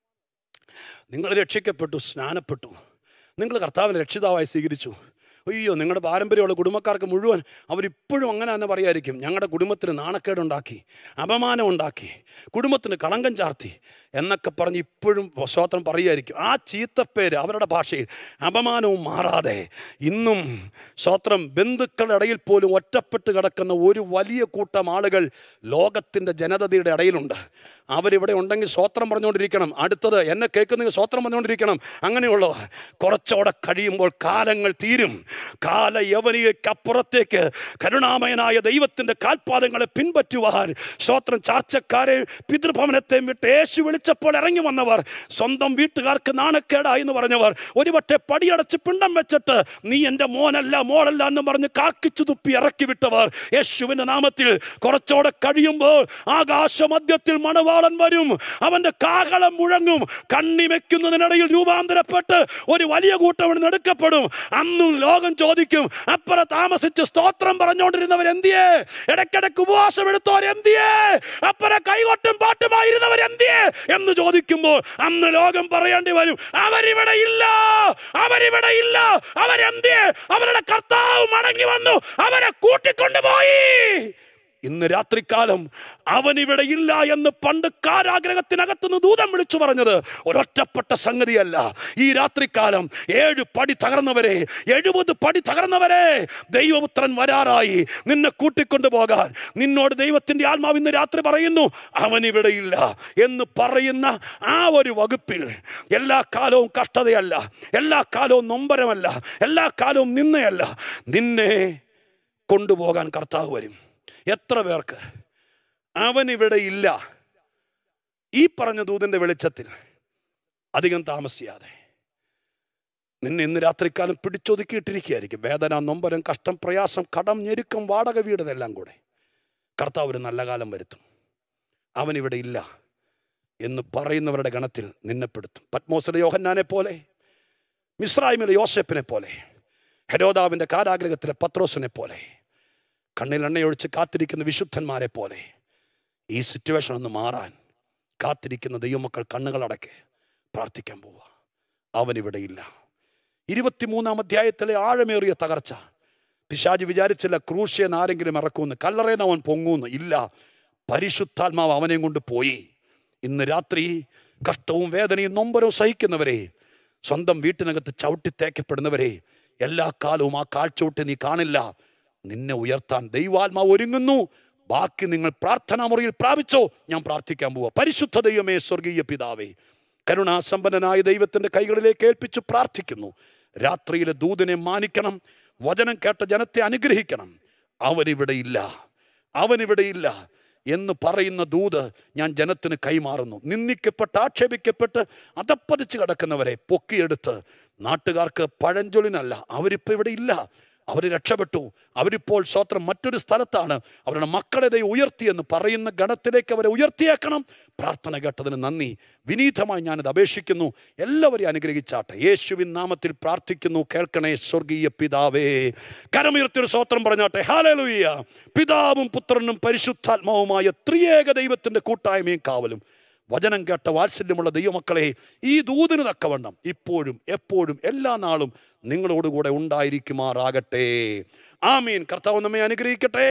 നിങ്ങൾ രക്ഷിക്കപ്പെട്ടു, സ്നാനപ്പെട്ടു, നിങ്ങൾ കർത്താവിനെ രക്ഷിതാവായി സ്വീകരിച്ചു. അയ്യോ, നിങ്ങളുടെ പാരമ്പര്യമുള്ള കുടുംബക്കാർക്ക് മുഴുവൻ അവരിപ്പോഴും അങ്ങനെ തന്നെ പറയായിരിക്കും, ഞങ്ങളുടെ കുടുംബത്തിന് നാണക്കേടുണ്ടാക്കി, അപമാനം ഉണ്ടാക്കി, കുടുംബത്തിന് കളങ്കം ചാർത്തി എന്നൊക്കെ പറഞ്ഞ് ഇപ്പോഴും സ്തോത്രം പറയുമായിരിക്കും. ആ ചീത്തപ്പേര് അവരുടെ ഭാഷയിൽ അപമാനവും മാറാതെ ഇന്നും സ്തോത്രം ബന്ധുക്കളുടെ ഇടയിൽ പോലും ഒറ്റപ്പെട്ട് കിടക്കുന്ന ഒരു വലിയ കൂട്ടം ആളുകൾ ലോകത്തിൻ്റെ ജനതയുടെ ഇടയിലുണ്ട്. അവരിവിടെ ഉണ്ടെങ്കിൽ സ്തോത്രം പറഞ്ഞുകൊണ്ടിരിക്കണം. അടുത്തത് എന്നെ കേൾക്കുന്നെങ്കിൽ സ്തോത്രം പറഞ്ഞുകൊണ്ടിരിക്കണം. അങ്ങനെയുള്ളവർ കുറച്ചുകൂടെ കഴിയുമ്പോൾ കാലങ്ങൾ തീരും. കാല യവനിയക്കപ്പുറത്തേക്ക് കരുണാമയനായ ദൈവത്തിൻ്റെ കാൽപാദങ്ങളെ പിൻപറ്റുവാൻ സ്തോത്രം ചാർച്ചക്കാരെ പിതൃഭവനത്തെയും വിട്ട് യേശു വിളിച്ചപ്പോൾ ഇറങ്ങി വന്നവർ, സ്വന്തം വീട്ടുകാർക്ക് നാണക്കേടായി എന്ന് പറഞ്ഞവർ, ഒരുപട്ടെ പടിയടച്ച് പിണ്ടം വെച്ചിട്ട് നീ എൻ്റെ മോനല്ല മോളല്ല എന്ന് പറഞ്ഞ് കാക്കിച്ചു തുപ്പി ഇറക്കി വിട്ടവർ, യേശുവിൻ്റെ നാമത്തിൽ കുറച്ചുകൂടെ കഴിയുമ്പോൾ ആകാശമധ്യത്തിൽ മണവാളൻ വരും. അവന്റെ കാഹളം മുഴങ്ങും. കണ്ണി വെക്കുന്നതിനിടയിൽ രൂപാന്തരപ്പെട്ട് ഒരു വലിയ കൂട്ടം എടുക്കപ്പെടും. അന്നും ലോകം ചോദിക്കും, അപ്പുറം താമസിച്ച് സ്തോത്രം പറഞ്ഞുകൊണ്ടിരുന്നവർ എന്തിയേ? ഇടയ്ക്കിടയ്ക്ക് ഉപവാസം എടുത്തവർ എന്തിയേ? അപ്പുറം കൈകൊട്ടും പാട്ടുമായിരുന്നവർ എന്തിയേ എന്ന് ചോദിക്കുമ്പോൾ അന്ന് ലോകം പറയേണ്ടി വരും, അവരിവിടെ ഇല്ല, അവരിവിടെ ഇല്ല. അവരെന്തിയേ? അവരുടെ കർത്താവ് മടങ്ങി വന്നു, അവരെ കൂട്ടിക്കൊണ്ടുപോയി. ഇന്ന് രാത്രികാലം അവനിവിടെ ഇല്ല എന്ന് പണ്ട് കാരാഗ്രഹത്തിനകത്തുനിന്ന് ദൂതം വിളിച്ചു പറഞ്ഞത് ഒരൊറ്റപ്പെട്ട സംഗതിയല്ല. ഈ രാത്രികാലം 7 പടി തകർന്നവരെ, 70 പടി തകർന്നവരെ, ദൈവപുത്രൻ വരാറായി നിന്നെ കൂട്ടിക്കൊണ്ടുപോകാൻ. നിന്നോട് ദൈവത്തിൻ്റെ ആത്മാവ് ഇന്ന് രാത്രി പറയുന്നു, അവനിവിടെ ഇല്ല എന്ന് പറയുന്ന ആ ഒരു വകുപ്പിൽ എല്ലാ കാലവും കഷ്ടതയല്ല, എല്ലാ കാലവും നൊമ്പരമല്ല, എല്ലാ കാലവും നിന്നയല്ല, നിന്നെ കൊണ്ടുപോകാൻ കർത്താവ് വരും. എത്ര പേർക്ക് അവനിവിടെ ഇല്ല ഈ പറഞ്ഞ ദൂതന്റെ വെളിച്ചത്തിൽ അധികം താമസിയാതെ നിന്നെ ഇന്ന് രാത്രിക്കാലം പിടിച്ചൊതുക്കിയിട്ടിരിക്കുകയായിരിക്കും. വേദന, നൊമ്പരം, കഷ്ടം, പ്രയാസം, കടം, ഞെരുക്കം, വാടക വീടതെല്ലാം കൂടെ കർത്താവ് ഒരു നല്ല കാലം വരുത്തും. അവനിവിടെ ഇല്ല എന്ന് പറയുന്നവരുടെ ഗണത്തിൽ നിന്നെപ്പെടുത്തും. പത്മോസിലെ യോഹന്നാനെ പോലെ, മിസ്രൈമിലെ യോസേപ്പിനെ പോലെ, ഹെരോദാവിൻ്റെ കാരാഗ്രഹത്തിലെ പത്രോസിനെ പോലെ, കണ്ണിൽ എണ്ണയൊഴിച്ച് കാത്തിരിക്കുന്ന വിശുദ്ധന്മാരെ പോലെ ഈ സിറ്റുവേഷൻ ഒന്ന് മാറാൻ കാത്തിരിക്കുന്ന ദൈവമക്കൾ കണ്ണുകളടക്കെ പ്രാർത്ഥിക്കാൻ പോവുക. അവനിവിടെയില്ല. 23-ാം അധ്യായത്തിലെ ആഴമേറിയ തകർച്ച. പിശാചി വിചാരിച്ചില്ല ക്രൂശിയൻ ആരെങ്കിലും ഇറക്കുമെന്ന്, കല്ലറേന്ന് അവൻ പൊങ്ങൂന്ന്. ഇല്ല, പരിശുദ്ധാത്മാവ് അവനെയും കൊണ്ട് പോയി. ഇന്ന് രാത്രി കഷ്ടവും വേദനയും നൊമ്പരവും സഹിക്കുന്നവരെ, സ്വന്തം വീട്ടിനകത്ത് ചവിട്ടി തേക്കപ്പെടുന്നവരെ, എല്ലാ കാലവും ആ കാഴ്ചവിട്ട് നീ കാണില്ല. നിന്നെ ഉയർത്താൻ ദൈവാത്മാവ് ഒരുങ്ങുന്നു. ബാക്കി നിങ്ങൾ പ്രാർത്ഥനാ മുറിയിൽ പ്രാപിച്ചോ. ഞാൻ പ്രാർത്ഥിക്കാൻ പോവാ. പരിശുദ്ധ ദൈവമേ, സ്വർഗീയ പിതാവേ, കരുണാസമ്പന്നനായ ദൈവത്തിൻ്റെ കൈകളിലേക്ക് ഏൽപ്പിച്ച് പ്രാർത്ഥിക്കുന്നു. രാത്രിയിലെ ദൂതനെ മാനിക്കണം. വചനം കേട്ട ജനത്തെ അനുഗ്രഹിക്കണം. അവനിവിടെയില്ല, അവനിവിടെയില്ല എന്ന് പറയുന്ന ദൂത് ഞാൻ ജനത്തിന് കൈമാറുന്നു. നിന്ദിക്കപ്പെട്ട് ആക്ഷേപിക്കപ്പെട്ട് അതപ്പതിച്ച് കിടക്കുന്നവരെ പൊക്കിയെടുത്ത്, നാട്ടുകാർക്ക് പഴഞ്ചൊലിനല്ല, അവരിപ്പോൾ ഇവിടെ ഇല്ല, അവർ രക്ഷപ്പെട്ടു, അവരിപ്പോൾ സ്വത്രം മറ്റൊരു സ്ഥലത്താണ്, അവരുടെ മക്കളെ ദൈവം ഉയർത്തിയെന്ന് പറയുന്ന ഗണത്തിലേക്ക് അവരെ ഉയർത്തിയേക്കണം. പ്രാർത്ഥന കേട്ടതിന് നന്ദി. വിനീതമായി ഞാനിത് അപേക്ഷിക്കുന്നു. എല്ലാവരെയും അനുഗ്രഹിച്ചാട്ടെ. യേശുവിൻ നാമത്തിൽ പ്രാർത്ഥിക്കുന്നു. കേൾക്കണേ സ്വർഗീയ പിതാവേ. കരമുയർത്തിയൊരു സ്വത്രം പറഞ്ഞാട്ടെ. ഹല്ലേലൂയ. പിതാവും പുത്രനും പരിശുദ്ധാത്മാവുമായ ത്രിയേക ദൈവത്തിൻ്റെ കൂട്ടായ്മയും കാവലും വചനം കേട്ട വാത്സല്യമുള്ള ദൈവമക്കളെ, ഈ ദൂതിന് തക്കവണ്ണം ഇപ്പോഴും എപ്പോഴും എല്ലാ നാളും നിങ്ങളോടുകൂടെ ഉണ്ടായിരിക്കുമാറാകട്ടെ. ആമീൻ. കർത്താവ് നമ്മെ അനുഗ്രഹിക്കട്ടെ.